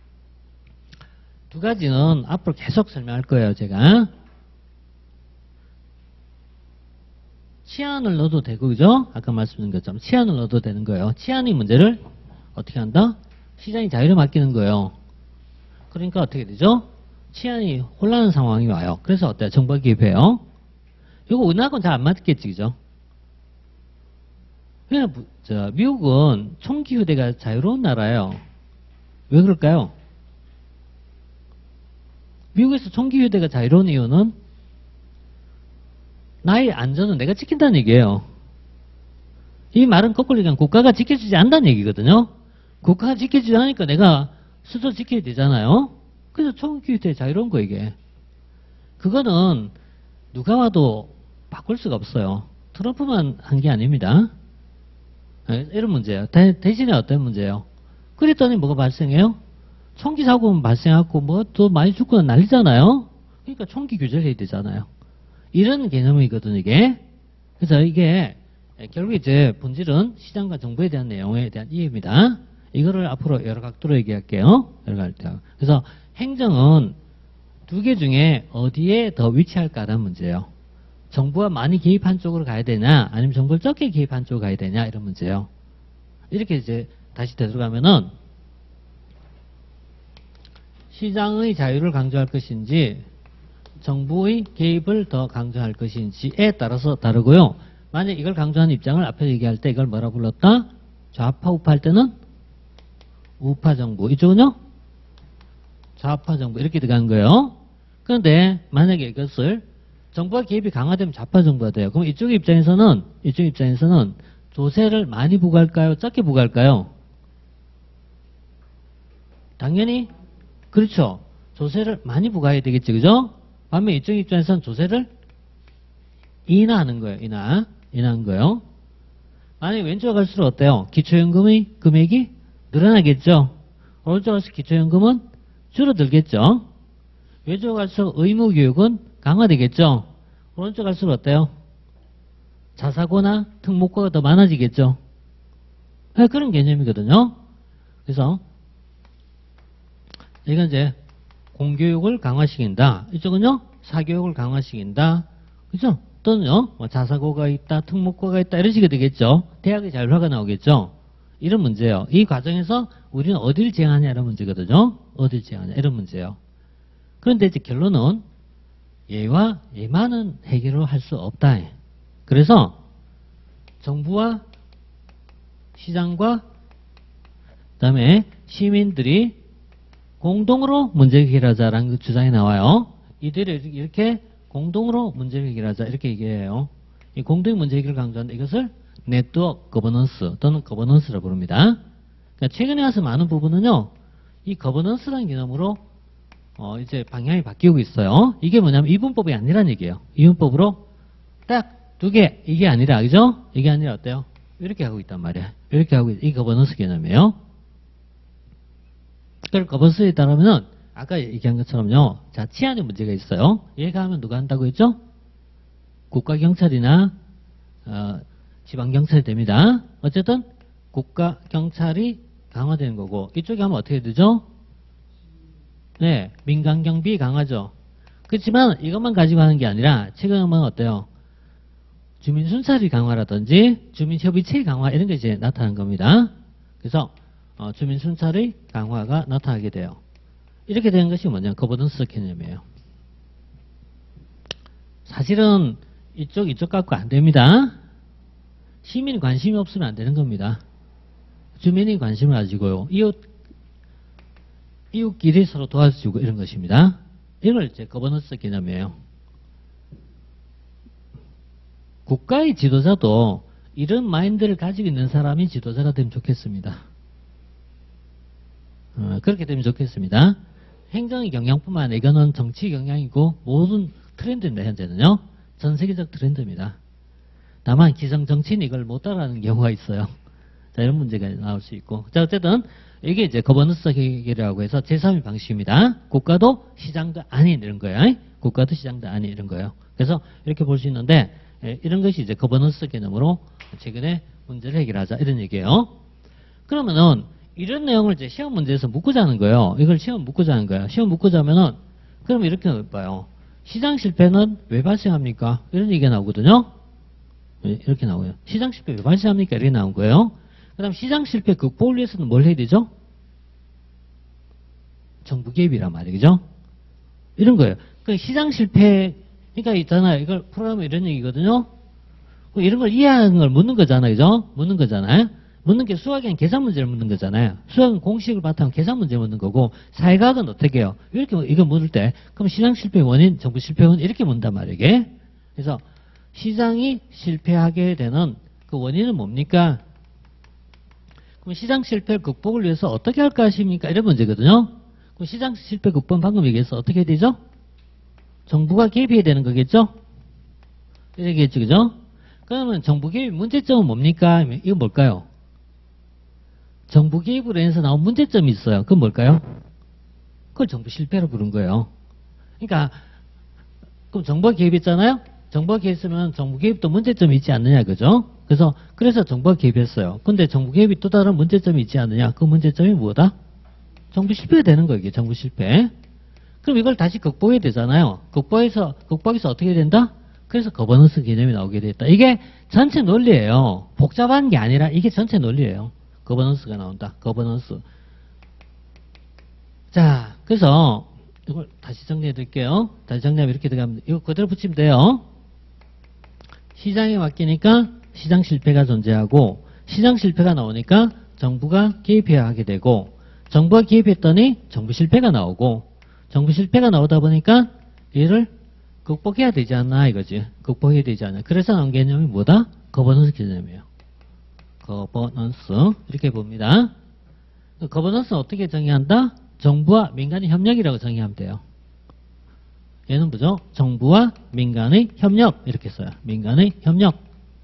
두 가지는 앞으로 계속 설명할 거예요. 제가. 치안을 넣어도 되고, 그죠? 아까 말씀드린 것처럼 치안을 넣어도 되는 거예요. 치안이 문제를 어떻게 한다? 시장이 자유를 맡기는 거예요. 그러니까 어떻게 되죠? 치안이 혼란한 상황이 와요. 그래서 어때요? 정부가 개입해요. 이거 우리나라하고는 잘 안 맞겠지, 그죠? 그냥, 저, 미국은 총기 휴대가 자유로운 나라예요. 왜 그럴까요? 미국에서 총기 휴대가 자유로운 이유는 나의 안전은 내가 지킨다는 얘기예요. 이 말은 거꾸로 얘기하면 국가가 지켜주지 않는다는 얘기거든요. 국가가 지켜주지 않으니까 내가 스스로 지켜야 되잖아요. 그래서 총기 휴대 자유로운 거 이게. 그거는 누가 와도 바꿀 수가 없어요. 트럼프만 한 게 아닙니다. 이런 문제예요. 대, 대신에 어떤 문제예요? 그랬더니 뭐가 발생해요? 총기 사고 발생하고 뭐 또 많이 죽고 난리잖아요. 그러니까 총기 규제를 해야 되잖아요. 이런 개념이거든요, 이게. 그래서 이게 결국 이제 본질은 시장과 정부에 대한 내용에 대한 이해입니다. 이거를 앞으로 여러 각도로 얘기할게요. 여러 각도. 그래서 행정은 두 개 중에 어디에 더 위치할까라는 문제예요. 정부가 많이 개입한 쪽으로 가야 되냐, 아니면 정부를 적게 개입한 쪽으로 가야 되냐, 이런 문제예요. 이렇게 이제 다시 되돌아가면은 시장의 자유를 강조할 것인지 정부의 개입을 더 강조할 것인지에 따라서 다르고요. 만약 이걸 강조하는 입장을 앞에 얘기할 때 이걸 뭐라 불렀다? 좌파 우파 할 때는 우파 정부. 이쪽은요? 좌파 정부. 이렇게 들어간 거예요. 그런데 만약에 이것을 정부가 개입이 강화되면 좌파 정부가 돼요. 그럼 이쪽 입장에서는 이쪽 입장에서는 조세를 많이 부과할까요? 적게 부과할까요? 당연히 그렇죠. 조세를 많이 부과해야 되겠지, 그죠? 반면 이쪽 입장에서는 조세를 인하하는 거예요. 인하. 인하하는 거예요. 만약에 왼쪽 갈수록 어때요? 기초연금의 금액이 늘어나겠죠. 오른쪽 갈수록 기초연금은 줄어들겠죠. 왼쪽 갈수록 의무교육은 강화되겠죠. 오른쪽 갈수록 어때요? 자사고나 특목고가 더 많아지겠죠. 네, 그런 개념이거든요. 그래서 이건 이제 공교육을 강화시킨다. 이쪽은요, 사교육을 강화시킨다. 그죠? 또는요, 뭐 자사고가 있다, 특목고가 있다, 이런 식이 되겠죠. 대학의 자율화가 나오겠죠. 이런 문제예요. 이 과정에서 우리는 어디를 지향하냐, 이런 문제거든요. 어디를 지향하냐, 이런 문제예요. 그런데 이제 결론은 얘와 얘만은 해결을 할 수 없다. 그래서 정부와 시장과 그다음에 시민들이 공동으로 문제를 해결하자라는 그 주장이 나와요. 이들이 이렇게 공동으로 문제를 해결하자 이렇게 얘기해요. 이 공동의 문제 해결을 강조하는데 이것을 네트워크 거버넌스 또는 거버넌스라고 부릅니다. 그러니까 최근에 와서 많은 부분은요, 이 거버넌스라는 개념으로 어 이제 방향이 바뀌고 있어요. 이게 뭐냐면 이분법이 아니란 얘기예요. 이분법으로 딱 두 개, 이게 아니라, 그죠? 이게 아니라 어때요? 이렇게 하고 있단 말이야. 이렇게 하고 있, 이 거버넌스 개념이에요. 그걸 거버넌스에 따르면은 아까 얘기한 것처럼요, 자, 치안에 문제가 있어요. 얘가 하면 누가 한다고 했죠? 국가경찰이나 어, 지방경찰이 됩니다. 어쨌든 국가경찰이 강화되는 거고, 이쪽에 하면 어떻게 되죠? 네, 민간경비 강화죠. 그렇지만 이것만 가지고 하는 게 아니라 최근에 보면 어때요? 주민순찰이 강화라든지 주민협의체 강화 이런 게 이제 나타난 겁니다. 그래서 어, 주민순찰의 강화가 나타나게 돼요. 이렇게 되는 것이 뭐냐? 거버넌스 개념이에요. 사실은 이쪽 이쪽 갖고 안 됩니다. 시민이 관심이 없으면 안 되는 겁니다. 주민이 관심을 가지고요. 이웃 이웃끼리 서로 도와주고 이런 것입니다. 이걸 이제 거버넌스 개념이에요. 국가의 지도자도 이런 마인드를 가지고 있는 사람이 지도자가 되면 좋겠습니다. 어, 그렇게 되면 좋겠습니다. 행정의 경향뿐만 아니라 이거는 정치 경향이고 모든 트렌드입니다. 현재는요. 전 세계적 트렌드입니다. 다만 기성 정치인이 이걸 못 따라하는 경우가 있어요. 자, 이런 문제가 나올 수 있고. 자, 어쨌든 이게 이제 거버넌스 계획이라고 해서 제삼의 방식입니다. 국가도 시장도 아닌 이런 거예요. 국가도 시장도 아닌 이런 거예요. 그래서 이렇게 볼 수 있는데 예, 이런 것이 이제 거버넌스 개념으로 최근에 문제를 해결하자 이런 얘기예요. 그러면은 이런 내용을 이제 시험 문제에서 묻고자 하는 거예요. 이걸 시험 묻고자 하는 거예요. 시험 묻고자 하면은 그럼 이렇게 봐요. 시장 실패는 왜 발생합니까? 이런 얘기가 나오거든요. 이렇게 나오고요. 시장 실패 왜 발생합니까? 이렇게 나온 거예요. 그 다음 시장 실패 극복을 위해서는 뭘 해야 되죠? 정부 개입이란 말이죠. 이런 거예요. 그 시장 실패, 그러니까 있잖아요. 이걸 프로그램은 이런 얘기거든요. 이런 걸 이해하는 걸 묻는 거잖아요. 그죠? 묻는 거잖아요. 묻는 게 수학에는 계산 문제를 묻는 거잖아요. 수학은 공식을 바탕으로 계산 문제 묻는 거고, 사회과학은 어떻게 해요? 이렇게 이거 묻을 때, 그럼 시장 실패 원인, 정부 실패 원인 이렇게 묻는단 말이에요. 이게. 그래서 시장이 실패하게 되는 그 원인은 뭡니까? 그럼 시장 실패를 극복을 위해서 어떻게 할 것입니까? 이런 문제거든요. 그럼 시장 실패 극복은 방금 얘기해서 어떻게 해야 되죠? 정부가 개입해야 되는 거겠죠? 이렇게 했죠, 그죠? 그러면 정부 개입 문제점은 뭡니까? 이거 뭘까요? 정부 개입으로 인해서 나온 문제점이 있어요. 그건 뭘까요? 그걸 정부 실패로 부른 거예요. 그러니까 그럼 정부가 개입했잖아요? 정부가 개입했으면 정부 개입도 문제점이 있지 않느냐, 그죠? 그래서 그래서 정부가 개입했어요. 근데 정부 개입이 또 다른 문제점이 있지 않느냐? 그 문제점이 뭐다? 정부 실패가 되는 거예요, 이게 정부 실패. 그럼 이걸 다시 극복해야 되잖아요. 극복해서 극복해서 어떻게 된다? 그래서 거버넌스 개념이 나오게 됐다. 이게 전체 논리예요. 복잡한 게 아니라 이게 전체 논리예요. 거버넌스가 나온다. 거버넌스. 자, 그래서 이걸 다시 정리해 드릴게요. 다시 정리하면 이렇게 들어가면 이거 그대로 붙이면 돼요. 시장에 맡기니까 시장 실패가 존재하고 시장 실패가 나오니까 정부가 개입해야 하게 되고 정부가 개입했더니 정부 실패가 나오고 정부 실패가 나오다 보니까 얘를 극복해야 되지 않나 이거지. 극복해야 되지 않나. 그래서 나온 개념이 뭐다? 거버넌스 개념이에요. 거버넌스 이렇게 봅니다. 거버넌스는 어떻게 정의한다? 정부와 민간의 협력이라고 정의하면 돼요. 얘는 뭐죠? 정부와 민간의 협력 이렇게 써요. 민간의 협력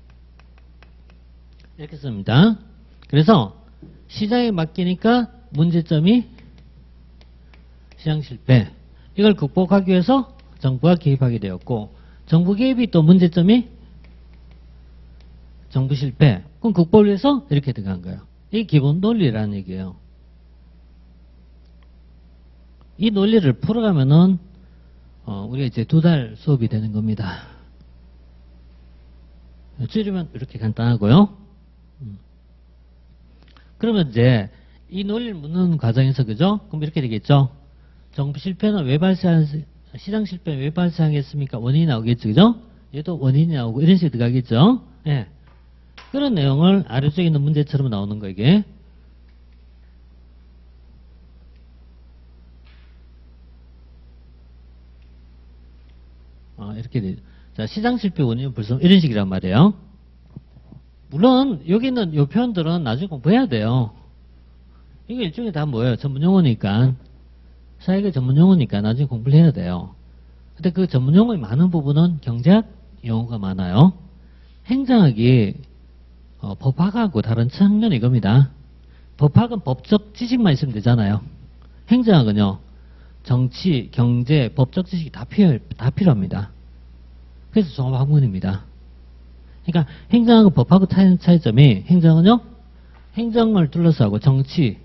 이렇게 씁니다. 그래서 시장에 맡기니까 문제점이 시장 실패. 이걸 극복하기 위해서 정부가 개입하게 되었고 정부 개입이 또 문제점이 정부 실패. 그럼 극복을 위해서 이렇게 들어간 거예요. 이게 기본 논리라는 얘기예요. 이 논리를 풀어가면은 어, 우리가 이제 두 달 수업이 되는 겁니다. 줄이면 이렇게 간단하고요. 음. 그러면 이제 이 논리를 묻는 과정에서 그죠? 그럼 이렇게 되겠죠? 정부 실패는 왜 발생, 시장 실패는 왜 발생하겠습니까? 원인이 나오겠죠, 그죠? 얘도 원인이 나오고 이런 식으로 들어가겠죠? 예. 네. 그런 내용을 아래쪽에 있는 문제처럼 나오는 거, 이게. 아, 이렇게 돼. 자, 시장 실패 원인은 벌써 이런 식이란 말이에요. 물론, 여기 있는 요 표현들은 나중에 공부해야 돼요. 이게 일종의 다 뭐예요? 전문 용어니까. 사회가 전문 용어니까 나중에 공부를 해야 돼요. 근데 그 전문 용어의 많은 부분은 경제학 용어가 많아요. 행정학이 어, 법학하고 다른 측면이 이겁니다. 법학은 법적 지식만 있으면 되잖아요. 행정학은요. 정치, 경제, 법적 지식이 다, 필요, 다 필요합니다. 그래서 종합학문입니다. 그러니까 행정하고 법하고 차이, 차이점이 행정은요. 행정을 둘러싸고 정치,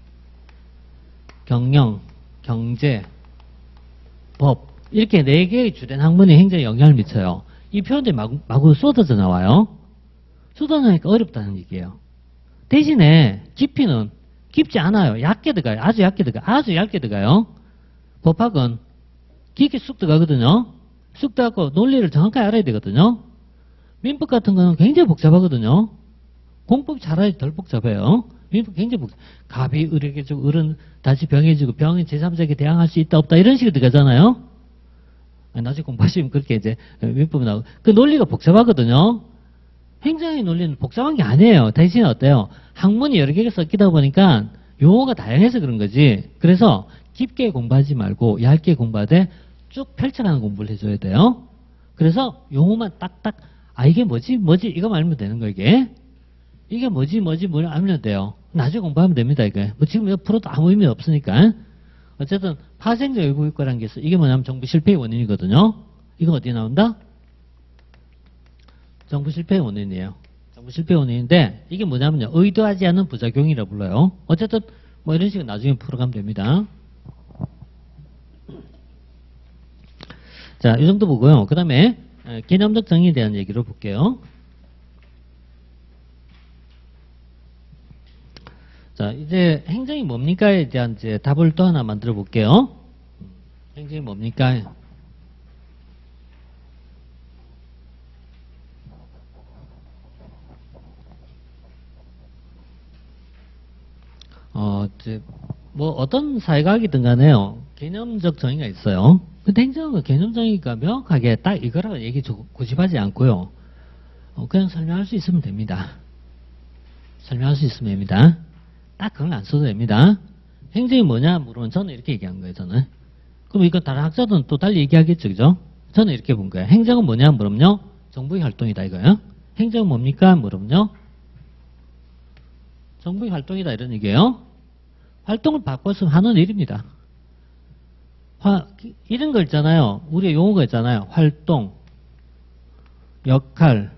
경영, 경제, 법 이렇게 네 개의 주된 학문이 행정에 영향을 미쳐요. 이 표현들이 마구, 마구 쏟아져 나와요. 쏟아져 나니까 어렵다는 얘기예요. 대신에 깊이는 깊지 않아요. 얇게 들어가요. 아주 얇게 들어가요. 아주 얇게 들어가요. 법학은 깊게 쑥 들어가거든요. 쑥 들어가고 논리를 정확하게 알아야 되거든요. 민법 같은 거는 굉장히 복잡하거든요. 공법이 잘해야지 덜 복잡해요. 민법 굉장히 복잡. 갑이 을에게 주고 을은 다시 병에 주고 병이 제삼자에게 대항할 수 있다 없다 이런 식으로 들어가잖아요. 나중에 공부하시면 그렇게 이제 민법이 나오고 그 논리가 복잡하거든요. 행정의 논리는 복잡한 게 아니에요. 대신에 어때요? 학문이 여러 개가 섞이다 보니까 용어가 다양해서 그런 거지. 그래서 깊게 공부하지 말고 얇게 공부하되 쭉 펼쳐가는 공부를 해줘야 돼요. 그래서 용어만 딱딱 아 이게 뭐지 뭐지 이거 알면 되는 거 이게. 이게 뭐지 뭐지 뭘 알면 돼요. 나중에 공부하면 됩니다 이게. 뭐 지금 이거 풀어도 아무 의미 없으니까. 어쨌든 파생적 외국어라는 게 있어. 이게 뭐냐면 정부 실패의 원인이거든요. 이거 어디에 나온다? 정부 실패의 원인이에요. 정부 실패의 원인인데 이게 뭐냐면요. 의도하지 않은 부작용이라 불러요. 어쨌든 뭐 이런 식으로 나중에 풀어가면 됩니다. 자, 이 정도 보고요. 그 다음에 개념적 정의에 대한 얘기를 볼게요. 자, 이제 행정이 뭡니까에 대한 이제 답을 또 하나 만들어 볼게요. 행정이 뭡니까? 어, 이제 뭐 어떤 사회과학이든 간에요. 개념적 정의가 있어요. 근데 행정은 개념 정의가 명확하게 딱 이거라고 얘기 고집하지 않고요. 어, 그냥 설명할 수 있으면 됩니다. 설명할 수 있으면 됩니다. 딱 그걸 안 써도 됩니다. 행정이 뭐냐 물으면 저는 이렇게 얘기한 거예요. 저는. 그럼 이거 다른 학자들은 또 달리 얘기하겠죠. 그죠? 저는 이렇게 본 거예요. 행정은 뭐냐 물으면요. 정부의 활동이다 이거예요. 행정은 뭡니까 물으면요. 정부의 활동이다 이런 얘기예요. 활동을 바꿔서 하는 일입니다. 화, 이런 거 있잖아요. 우리의 용어가 있잖아요. 활동, 역할,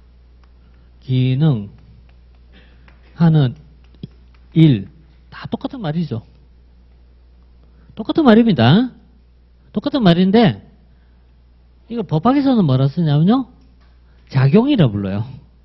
기능, 하는 일. 다 똑같은 말이죠. 똑같은 말입니다. 똑같은 말인데 이걸 법학에서는 뭐라 쓰냐면요. 작용이라 불러요.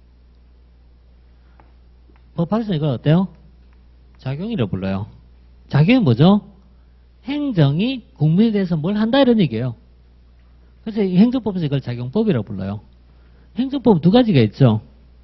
법학에서는 이걸 어때요? 작용이라 불러요. 작용이 뭐죠? 행정이 국민에 대해서 뭘 한다 이런 얘기예요. 그래서 이 행정법에서 이걸 작용법이라고 불러요. 행정법 두 가지가 있죠.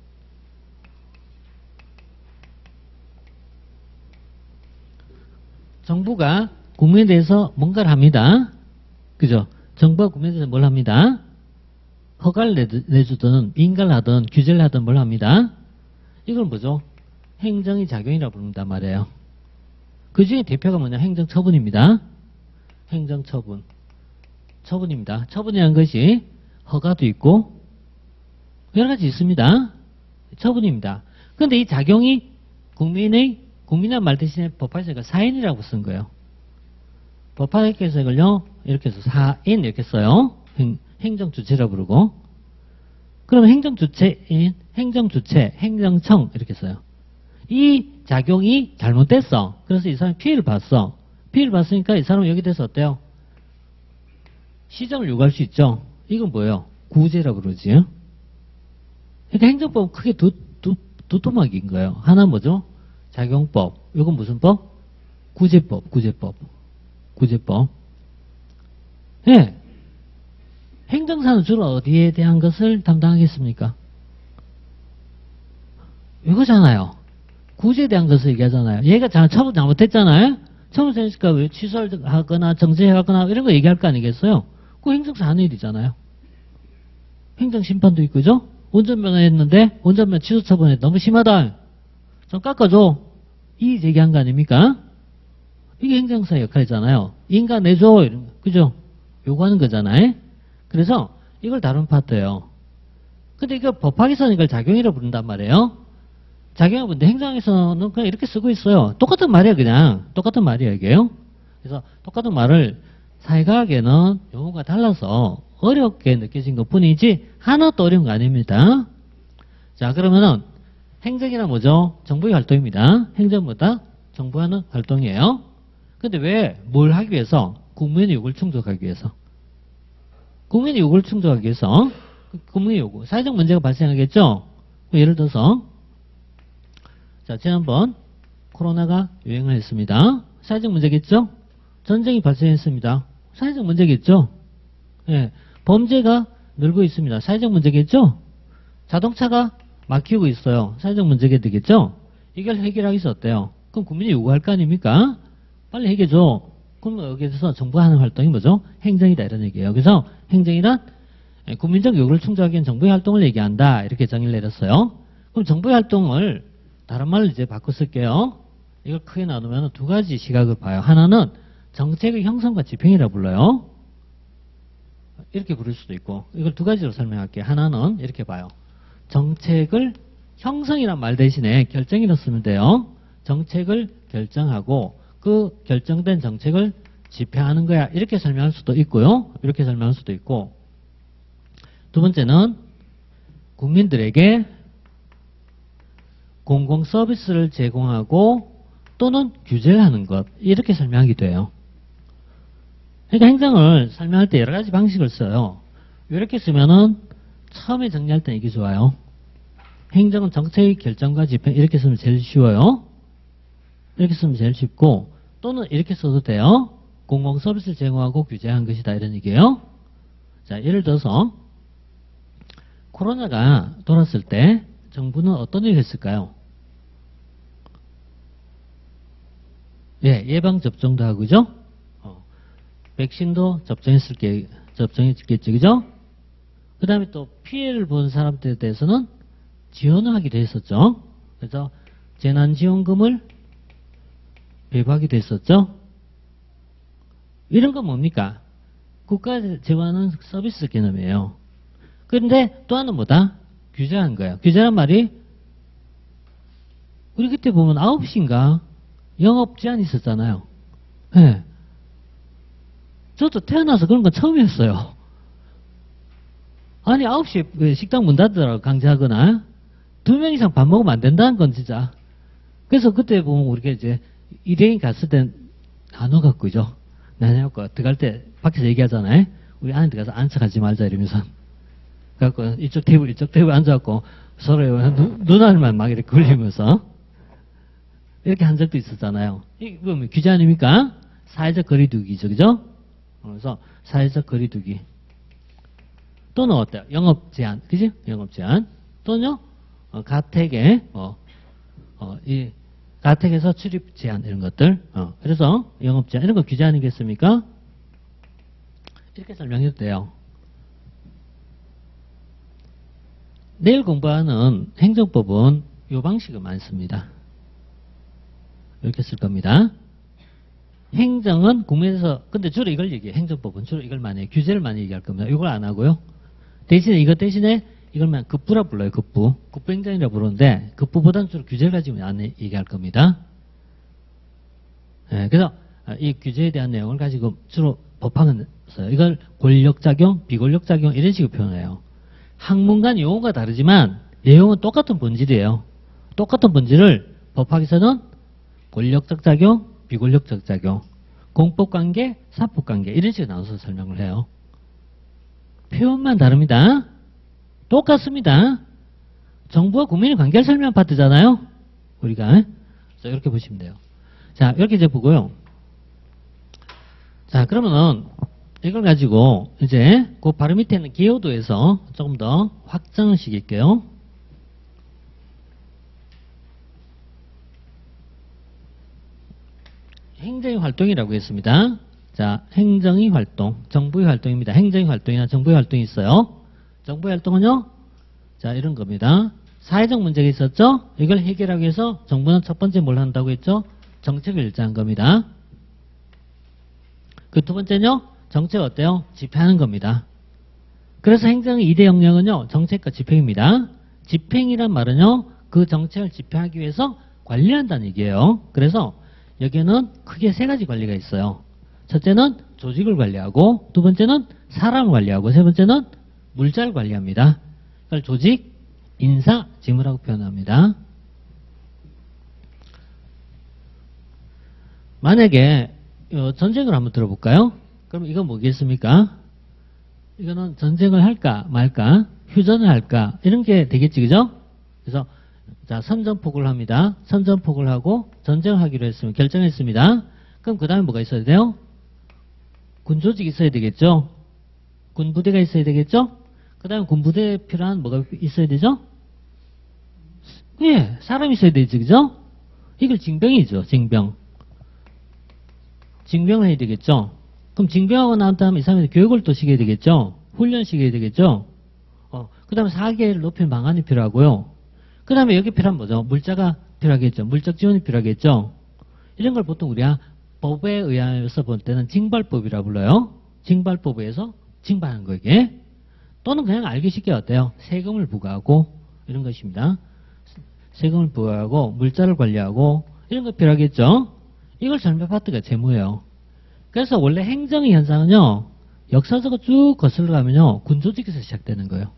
정부가 국민에 대해서 뭔가를 합니다. 그죠? 정부가 국민에 대해서 뭘 합니다. 허가를 내주든 인가를 하든 규제를 하든 뭘 합니다. 이걸 뭐죠? 행정의 작용이라고 부른단 말이에요. 그 중에 대표가 뭐냐? 행정처분입니다. 행정처분. 처분입니다. 처분이라는 것이 허가도 있고 여러 가지 있습니다. 처분입니다. 그런데 이 작용이 국민의 국민이란 말 대신에 법학에서 이걸 사인이라고 쓴 거예요. 법학에서 이걸요 이렇게 해서 사인 이렇게 써요. 행, 행정주체라고 부르고. 그러면 행정주체인 행정주체, 행정청 이렇게 써요. 이 작용이 잘못됐어. 그래서 이 사람이 피해를 봤어. 피해를 봤으니까 이 사람은 여기 대해서 어때요? 시정을 요구할 수 있죠. 이건 뭐예요? 구제라고 그러지. 그러니까 행정법은 크게 두, 두, 두 토막인 거예요. 하나 뭐죠? 작용법. 이건 무슨 법? 구제법. 구제법. 구제법. 예. 네. 행정사는 주로 어디에 대한 것을 담당하겠습니까? 이거잖아요. 구제에 대한 것을 얘기하잖아요. 얘가 처분 잘못했잖아요. 처분 잘못했으니까 왜 취소를 하거나 정지하거나 이런 거 얘기할 거 아니겠어요? 그거 행정사 하는 일이잖아요. 행정심판도 있고, 그죠? 운전면허 했는데 운전면허 취소 처분에 너무 심하다. 좀 깎아줘. 이 얘기한 거 아닙니까? 이게 행정사의 역할이잖아요. 인가 내줘. 이런 거. 그죠? 요구하는 거잖아요. 그래서 이걸 다룬 파트예요. 근데 이거 법학에서는 이걸 작용이라고 부른단 말이에요. 작용을 부르는데 행정에서는 그냥 이렇게 쓰고 있어요. 똑같은 말이에요, 그냥. 똑같은 말이에요, 이게요. 그래서 똑같은 말을 사회과학에는 용어가 달라서 어렵게 느껴진 것 뿐이지 하나도 어려운 거 아닙니다. 자, 그러면은 행정이란 뭐죠? 정부의 활동입니다. 행정보다 정부가 하는 활동이에요. 근데 왜 뭘 하기 위해서? 국민의 요구를 충족하기 위해서. 국민의 요구를 충족하기 위해서 국민의 요구, 사회적 문제가 발생하겠죠? 예를 들어서 자, 지난번 코로나가 유행을 했습니다. 사회적 문제겠죠? 전쟁이 발생했습니다. 사회적 문제겠죠? 예, 범죄가 늘고 있습니다. 사회적 문제겠죠? 자동차가 막히고 있어요. 사회적 문제가 되겠죠? 이걸 해결하기 위해서 어때요? 그럼 국민이 요구할 거 아닙니까? 빨리 해결해줘. 그럼 여기에서 정부가 하는 활동이 뭐죠? 행정이다 이런 얘기예요. 그래서 행정이란 국민적 요구를 충족하기 위한 정부의 활동을 얘기한다. 이렇게 정의를 내렸어요. 그럼 정부의 활동을 다른 말로 이제 바꿔 쓸게요. 이걸 크게 나누면 두 가지 시각을 봐요. 하나는 정책의 형성과 집행이라 불러요. 이렇게 부를 수도 있고, 이걸 두 가지로 설명할게요. 하나는 이렇게 봐요. 정책을 형성이란 말 대신에 결정이라 쓰면 돼요. 정책을 결정하고 그 결정된 정책을 집행하는 거야. 이렇게 설명할 수도 있고요. 이렇게 설명할 수도 있고, 두 번째는 국민들에게 공공 서비스를 제공하고 또는 규제를 하는 것, 이렇게 설명하기도 해요. 그러니까 행정을 설명할 때 여러 가지 방식을 써요. 이렇게 쓰면은 처음에 정리할 때는 이게 좋아요. 행정은 정책의 결정과 집행, 이렇게 쓰면 제일 쉬워요. 이렇게 쓰면 제일 쉽고, 또는 이렇게 써도 돼요. 공공 서비스를 제공하고 규제한 것이다, 이런 얘기예요. 자, 예를 들어서 코로나가 돌았을 때 정부는 어떤 일을 했을까요? 예, 예방 접종도 하고, 그죠? 어, 백신도 접종했을 게 접종했겠죠, 그죠? 그 다음에 또 피해를 본 사람들에 대해서는 지원을 하기도 했었죠. 그래서 재난지원금을 배부하기도 했었죠. 이런 건 뭡니까? 국가에서 제공하는 서비스 개념이에요. 그런데 또 하나는 뭐다? 규제한 거예요. 규제란 말이 우리 그때 보면 아홉 시인가 영업 제한이 있었잖아요. 예. 네. 저도 태어나서 그런 건 처음이었어요. 아니 아홉 시에 식당 문 닫으라고 강제하거나 두 명 이상 밥 먹으면 안 된다는 건 진짜. 그래서 그때 보면 우리가 이제 일행이 갔을 땐 나눠 갖고 그죠. 나눠 갖고 들어갈 때 밖에서 얘기하잖아요. 우리 안에 들어가서 안석하지 말자 이러면서. 그래갖고 이쪽 테이블 이쪽 테이블 앉아갖고 서로 눈알만 막 이렇게 굴리면서 이렇게 한 적도 있었잖아요. 이게 뭐 규제 아닙니까? 사회적 거리두기죠, 그죠? 그래서 사회적 거리두기. 또는 어때요? 영업 제한, 그지? 영업 제한. 또는요, 어, 가택에, 어, 어, 이, 가택에서 출입 제한, 이런 것들. 어, 그래서 영업 제한, 이런 거 규제 아니겠습니까? 이렇게 설명해도 돼요. 내일 공부하는 행정법은 이 방식을 많이 씁니다. 이렇게 쓸 겁니다. 행정은 국민에서, 근데 주로 이걸 얘기해요. 행정법은 주로 이걸 많이 해요. 규제를 많이 얘기할 겁니다. 이걸 안 하고요. 대신에, 이것 대신에 이걸만 급부라 불러요. 급부. 급부행정이라 부르는데, 급부보다는 주로 규제를 가지고 안 얘기할 겁니다. 네, 그래서 이 규제에 대한 내용을 가지고 주로 법학은 써요. 이걸 권력작용, 비권력작용 이런 식으로 표현해요. 학문간 용어가 다르지만 내용은 똑같은 본질이에요. 똑같은 본질을 법학에서는 권력적 작용, 비권력적 작용, 공법관계, 사법관계 이런 식으로 나눠서 설명을 해요. 표현만 다릅니다. 똑같습니다. 정부와 국민의 관계를 설명한 파트잖아요. 우리가. 자, 이렇게 보시면 돼요. 자, 이렇게 이제 보고요. 자, 그러면은 이걸 가지고 이제 그 바로 밑에 있는 기여도에서 조금 더 확장을 시킬게요. 행정의 활동이라고 했습니다. 자, 행정의 활동, 정부의 활동입니다. 행정의 활동이나 정부의 활동이 있어요. 정부의 활동은요, 자, 이런 겁니다. 사회적 문제가 있었죠? 이걸 해결하기 위해서 정부는 첫 번째 뭘 한다고 했죠? 정책을 일자한 겁니다. 그 두 번째는요, 정책 어때요? 집행하는 겁니다. 그래서 행정의 이 대 영역은요, 정책과 집행입니다. 집행이란 말은요, 그 정책을 집행하기 위해서 관리한다는 얘기예요. 그래서 여기에는 크게 세 가지 관리가 있어요. 첫째는 조직을 관리하고, 두 번째는 사람을 관리하고, 세 번째는 물자를 관리합니다. 그걸 조직, 인사, 지무라고 표현합니다. 만약에 전쟁을 한번 들어볼까요? 그럼 이건 뭐겠습니까? 이거는 전쟁을 할까 말까, 휴전을 할까 이런 게 되겠지, 그죠? 그래서 자, 선전포고를 합니다. 선전포고를 하고 전쟁을 하기로 했으면 결정했습니다. 그럼 그 다음에 뭐가 있어야 돼요? 군조직이 있어야 되겠죠? 군부대가 있어야 되겠죠? 그 다음에 군부대에 필요한 뭐가 있어야 되죠? 예, 사람이 있어야 되지, 그죠? 이걸 징병이죠, 징병. 징병을 해야 되겠죠? 그럼 징병하고 나온 다음에 이 사람한테 교육을 또 시켜야 되겠죠? 훈련 시켜야 되겠죠? 어, 그 다음에 사계를 높일 방안이 필요하고요. 그 다음에 여기 필요한 뭐죠? 물자가 필요하겠죠? 물적 지원이 필요하겠죠? 이런 걸 보통 우리가 법에 의해서 볼 때는 징발법이라 불러요. 징발법에 의해서 징발한 거 이게. 또는 그냥 알기 쉽게 어때요? 세금을 부과하고 이런 것입니다. 세금을 부과하고 물자를 관리하고 이런 거 필요하겠죠? 이걸 설명 파트가 재무예요. 그래서 원래 행정의 현상은요. 역사적으로 쭉 거슬러 가면요. 군조직에서 시작되는 거예요.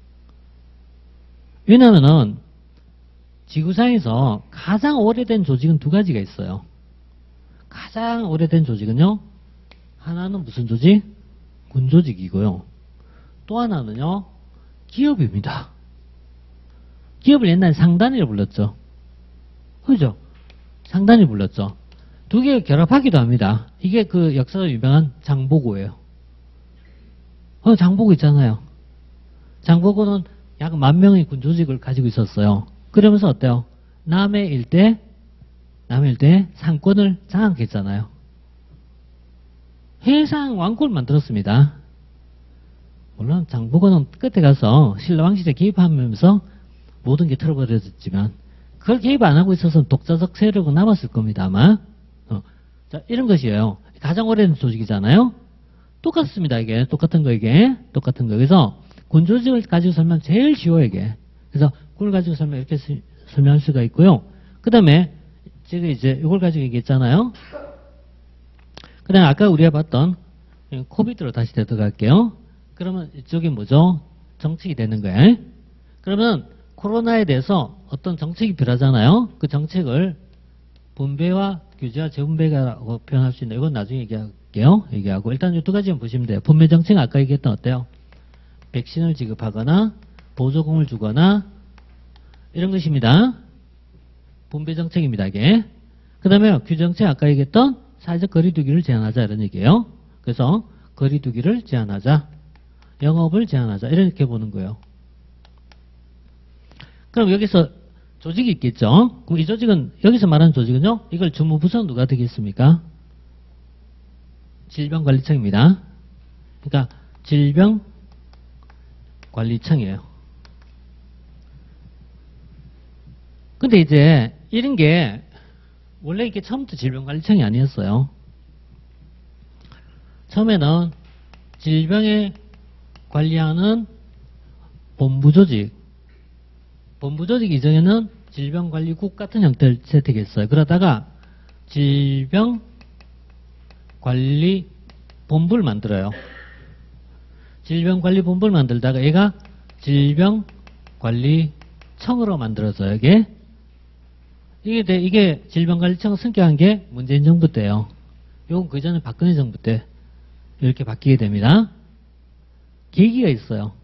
왜냐면은 지구상에서 가장 오래된 조직은 두 가지가 있어요. 가장 오래된 조직은요. 하나는 무슨 조직? 군조직이고요. 또 하나는요. 기업입니다. 기업을 옛날에 상단이라고 불렀죠. 그죠? 상단이 불렀죠. 두 개를 결합하기도 합니다. 이게 그 역사적 유명한 장보고예요. 어, 장보고 있잖아요. 장보고는 약 만 명의 군조직을 가지고 있었어요. 그러면서 어때요? 남해 일대, 남해 일대 상권을 장악했잖아요. 해상 왕국을 만들었습니다. 물론 장보고는 끝에 가서 신라 왕실에 개입하면서 모든 게 틀어버려졌지만 그걸 개입 안 하고 있어서 독자적 세력은 남았을 겁니다. 아마. 어. 자, 이런 것이에요. 가장 오래된 조직이잖아요. 똑같습니다. 이게 똑같은 거 이게 똑같은 거. 그래서 군조직을 가지고 설명 제일 쉬워요 이게. 그래서 그걸 가지고 설명 이렇게 시, 설명할 수가 있고요. 그 다음에 지금 이제 이걸 가지고 얘기했잖아요. 그 다음에 아까 우리가 봤던 코비드로 다시 들어갈게요. 그러면 이쪽이 뭐죠? 정책이 되는 거예요. 그러면 코로나에 대해서 어떤 정책이 필요하잖아요. 그 정책을 분배와 규제와 재분배라고 표현할 수 있는 이건 나중에 얘기할게요. 얘기하고 일단 이 두 가지만 보시면 돼요. 분배 정책 아까 얘기했던 어때요? 백신을 지급하거나 보조금을 주거나 이런 것입니다. 분배 정책입니다. 이게. 그 다음에 규정책 아까 얘기했던 사회적 거리두기를 제한하자 이런 얘기예요. 그래서 거리두기를 제한하자. 영업을 제한하자. 이렇게 보는 거예요. 그럼 여기서 조직이 있겠죠. 그럼 이 조직은 여기서 말하는 조직은요. 이걸 주무부서는 누가 되겠습니까? 질병관리청입니다. 그러니까 질병관리청이에요. 근데 이제 이런 게 원래 이게 처음부터 질병관리청이 아니었어요. 처음에는 질병에 관리하는 본부조직, 본부조직 이전에는 질병관리국 같은 형태를 채택했어요. 그러다가 질병관리본부를 만들어요. 질병관리본부를 만들다가 얘가 질병관리청으로 만들어져요. 이게 이게, 이게 질병관리청을 승격한 게 문재인 정부 때예요. 요건 그 전에 박근혜 정부 때 이렇게 바뀌게 됩니다. 계기가 있어요.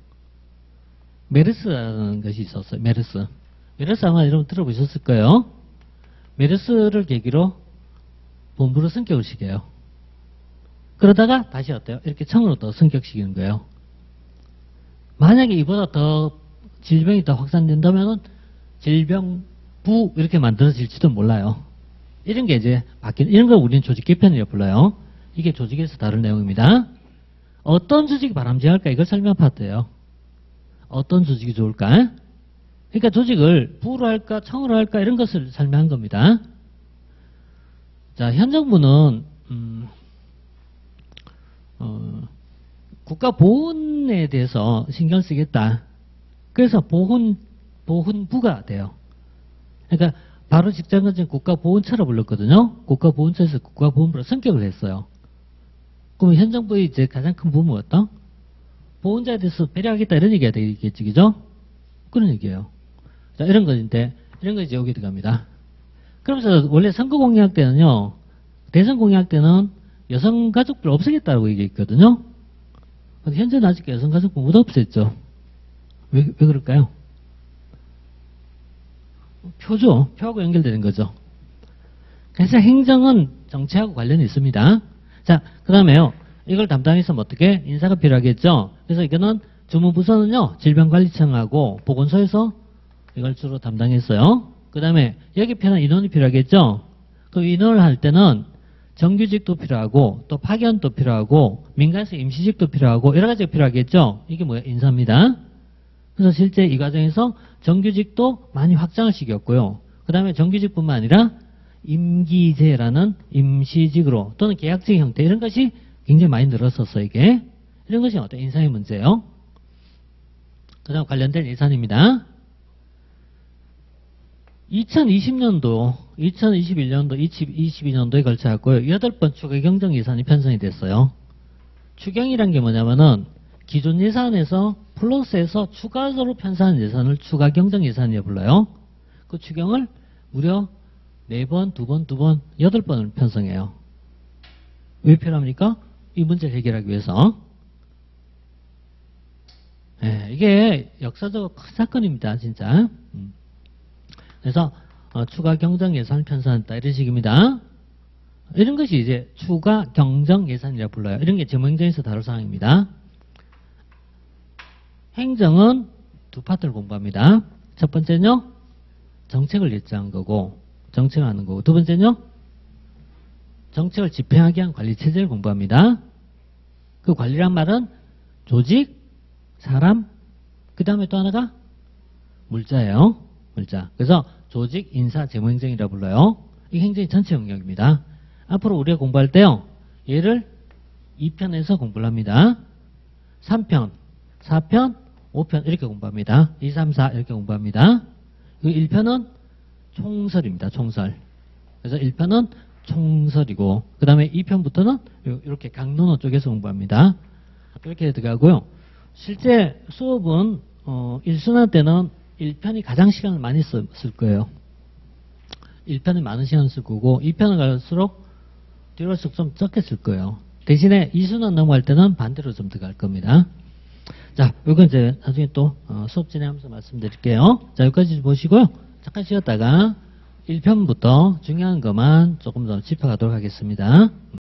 메르스라는 것이 있었어요. 메르스. 메르스 아마 여러분 들어보셨을 거예요. 메르스를 계기로 본부로 승격을 시켜요. 그러다가 다시 어때요? 이렇게 청으로 또 승격시키는 거예요. 만약에 이보다 더 질병이 더 확산된다면 질병부 이렇게 만들어질지도 몰라요. 이런 게 이제 바뀌는, 이런 걸 우리는 조직 개편이라고 불러요. 이게 조직에서 다룬 내용입니다. 어떤 조직이 바람직할까? 이걸 설명 파트예요. 어떤 조직이 좋을까? 그러니까 조직을 부로 할까, 청으로 할까 이런 것을 설명한 겁니다. 자, 현 정부는 음, 어, 국가 보훈에 대해서 신경 쓰겠다. 그래서 보훈 보훈부가 돼요. 그러니까 바로 직전 전에 국가보훈처로 불렀거든요. 국가보훈처에서 국가보훈부로 승격을 했어요. 그럼 현 정부의 이제 가장 큰 부분은 어떤? 보훈자에 대해서 배려하겠다 이런 얘기가 되겠지, 그죠? 그런 얘기예요. 자, 이런 것인데, 이런 거 이제 여기 들어갑니다. 그러면서 원래 선거 공약 때는요, 대선 공약 때는 여성가족부를 없애겠다고 얘기했거든요. 근데 현재는 아직 여성가족부 못 없앴죠. 왜, 왜 그럴까요? 표죠. 표하고 연결되는 거죠. 그래서 행정은 정치하고 관련이 있습니다. 자, 그 다음에요. 이걸 담당해서 어떻게? 인사가 필요하겠죠. 그래서 이거는 주무부서는요. 질병관리청하고 보건소에서 이걸 주로 담당했어요. 그 다음에 여기 편한 인원이 필요하겠죠. 그 인원을 할 때는 정규직도 필요하고 또 파견도 필요하고 민간에서 임시직도 필요하고 여러 가지가 필요하겠죠. 이게 뭐야? 인사입니다. 그래서 실제 이 과정에서 정규직도 많이 확장을 시켰고요. 그 다음에 정규직뿐만 아니라 임기제라는 임시직으로 또는 계약직 형태 이런 것이 굉장히 많이 늘었었어요. 이게 이런 것이 어떤 인사의 문제예요. 그 다음 관련된 예산입니다. 이천이십 년도, 이천이십일 년도, 이천이십이 년도에 걸쳐 갖고요. 여덟 번 추가 경정 예산이 편성이 됐어요. 추경이란 게 뭐냐면은 기존 예산에서 플러스해서 추가적으로 편성한 예산을 추가 경정 예산이라 불러요. 그 추경을 무려 네 번, 두 번, 두 번, 여덟 번을 편성해요. 왜 필요합니까? 이 문제를 해결하기 위해서. 네, 이게 역사적으로 큰 사건입니다. 진짜. 음. 그래서 어, 추가 경정 예산 편성한다 이런 식입니다. 이런 것이 이제 추가 경정 예산이라 불러요. 이런 게 재무행정에서 다룰 사항입니다. 행정은 두 파트를 공부합니다. 첫 번째는요, 정책을 예측한 거고, 정책을 하는 거고, 두 번째는요, 정책을 집행하기 위한 관리 체제를 공부합니다. 그 관리란 말은 조직, 사람, 그 다음에 또 하나가 물자예요. 물자. 그래서 조직, 인사, 재무행정이라 불러요. 이 행정의 전체 영역입니다. 앞으로 우리가 공부할 때요, 얘를 이 편에서 공부를 합니다. 삼 편, 사 편, 오 편 이렇게 공부합니다. 이, 삼, 사 이렇게 공부합니다. 일 편은 총설입니다. 총설. 그래서 일 편은 총설이고 그 다음에 이 편부터는 이렇게 강론어 쪽에서 공부합니다. 이렇게 들어가고요. 실제 수업은 어, 일순환 때는 일 편이 가장 시간을 많이 쓸, 쓸 거예요. 일 편이 많은 시간을 쓸 거고 이 편은 갈수록 뒤로 갈수록 좀 적게 쓸 거예요. 대신에 이 순환 넘어갈 때는 반대로 좀 들어갈 겁니다. 자, 이건 이제 나중에 또 어, 수업 진행하면서 말씀드릴게요. 자, 여기까지 보시고요. 잠깐 쉬었다가 일 편부터 중요한 것만 조금 더 짚어가도록 하겠습니다.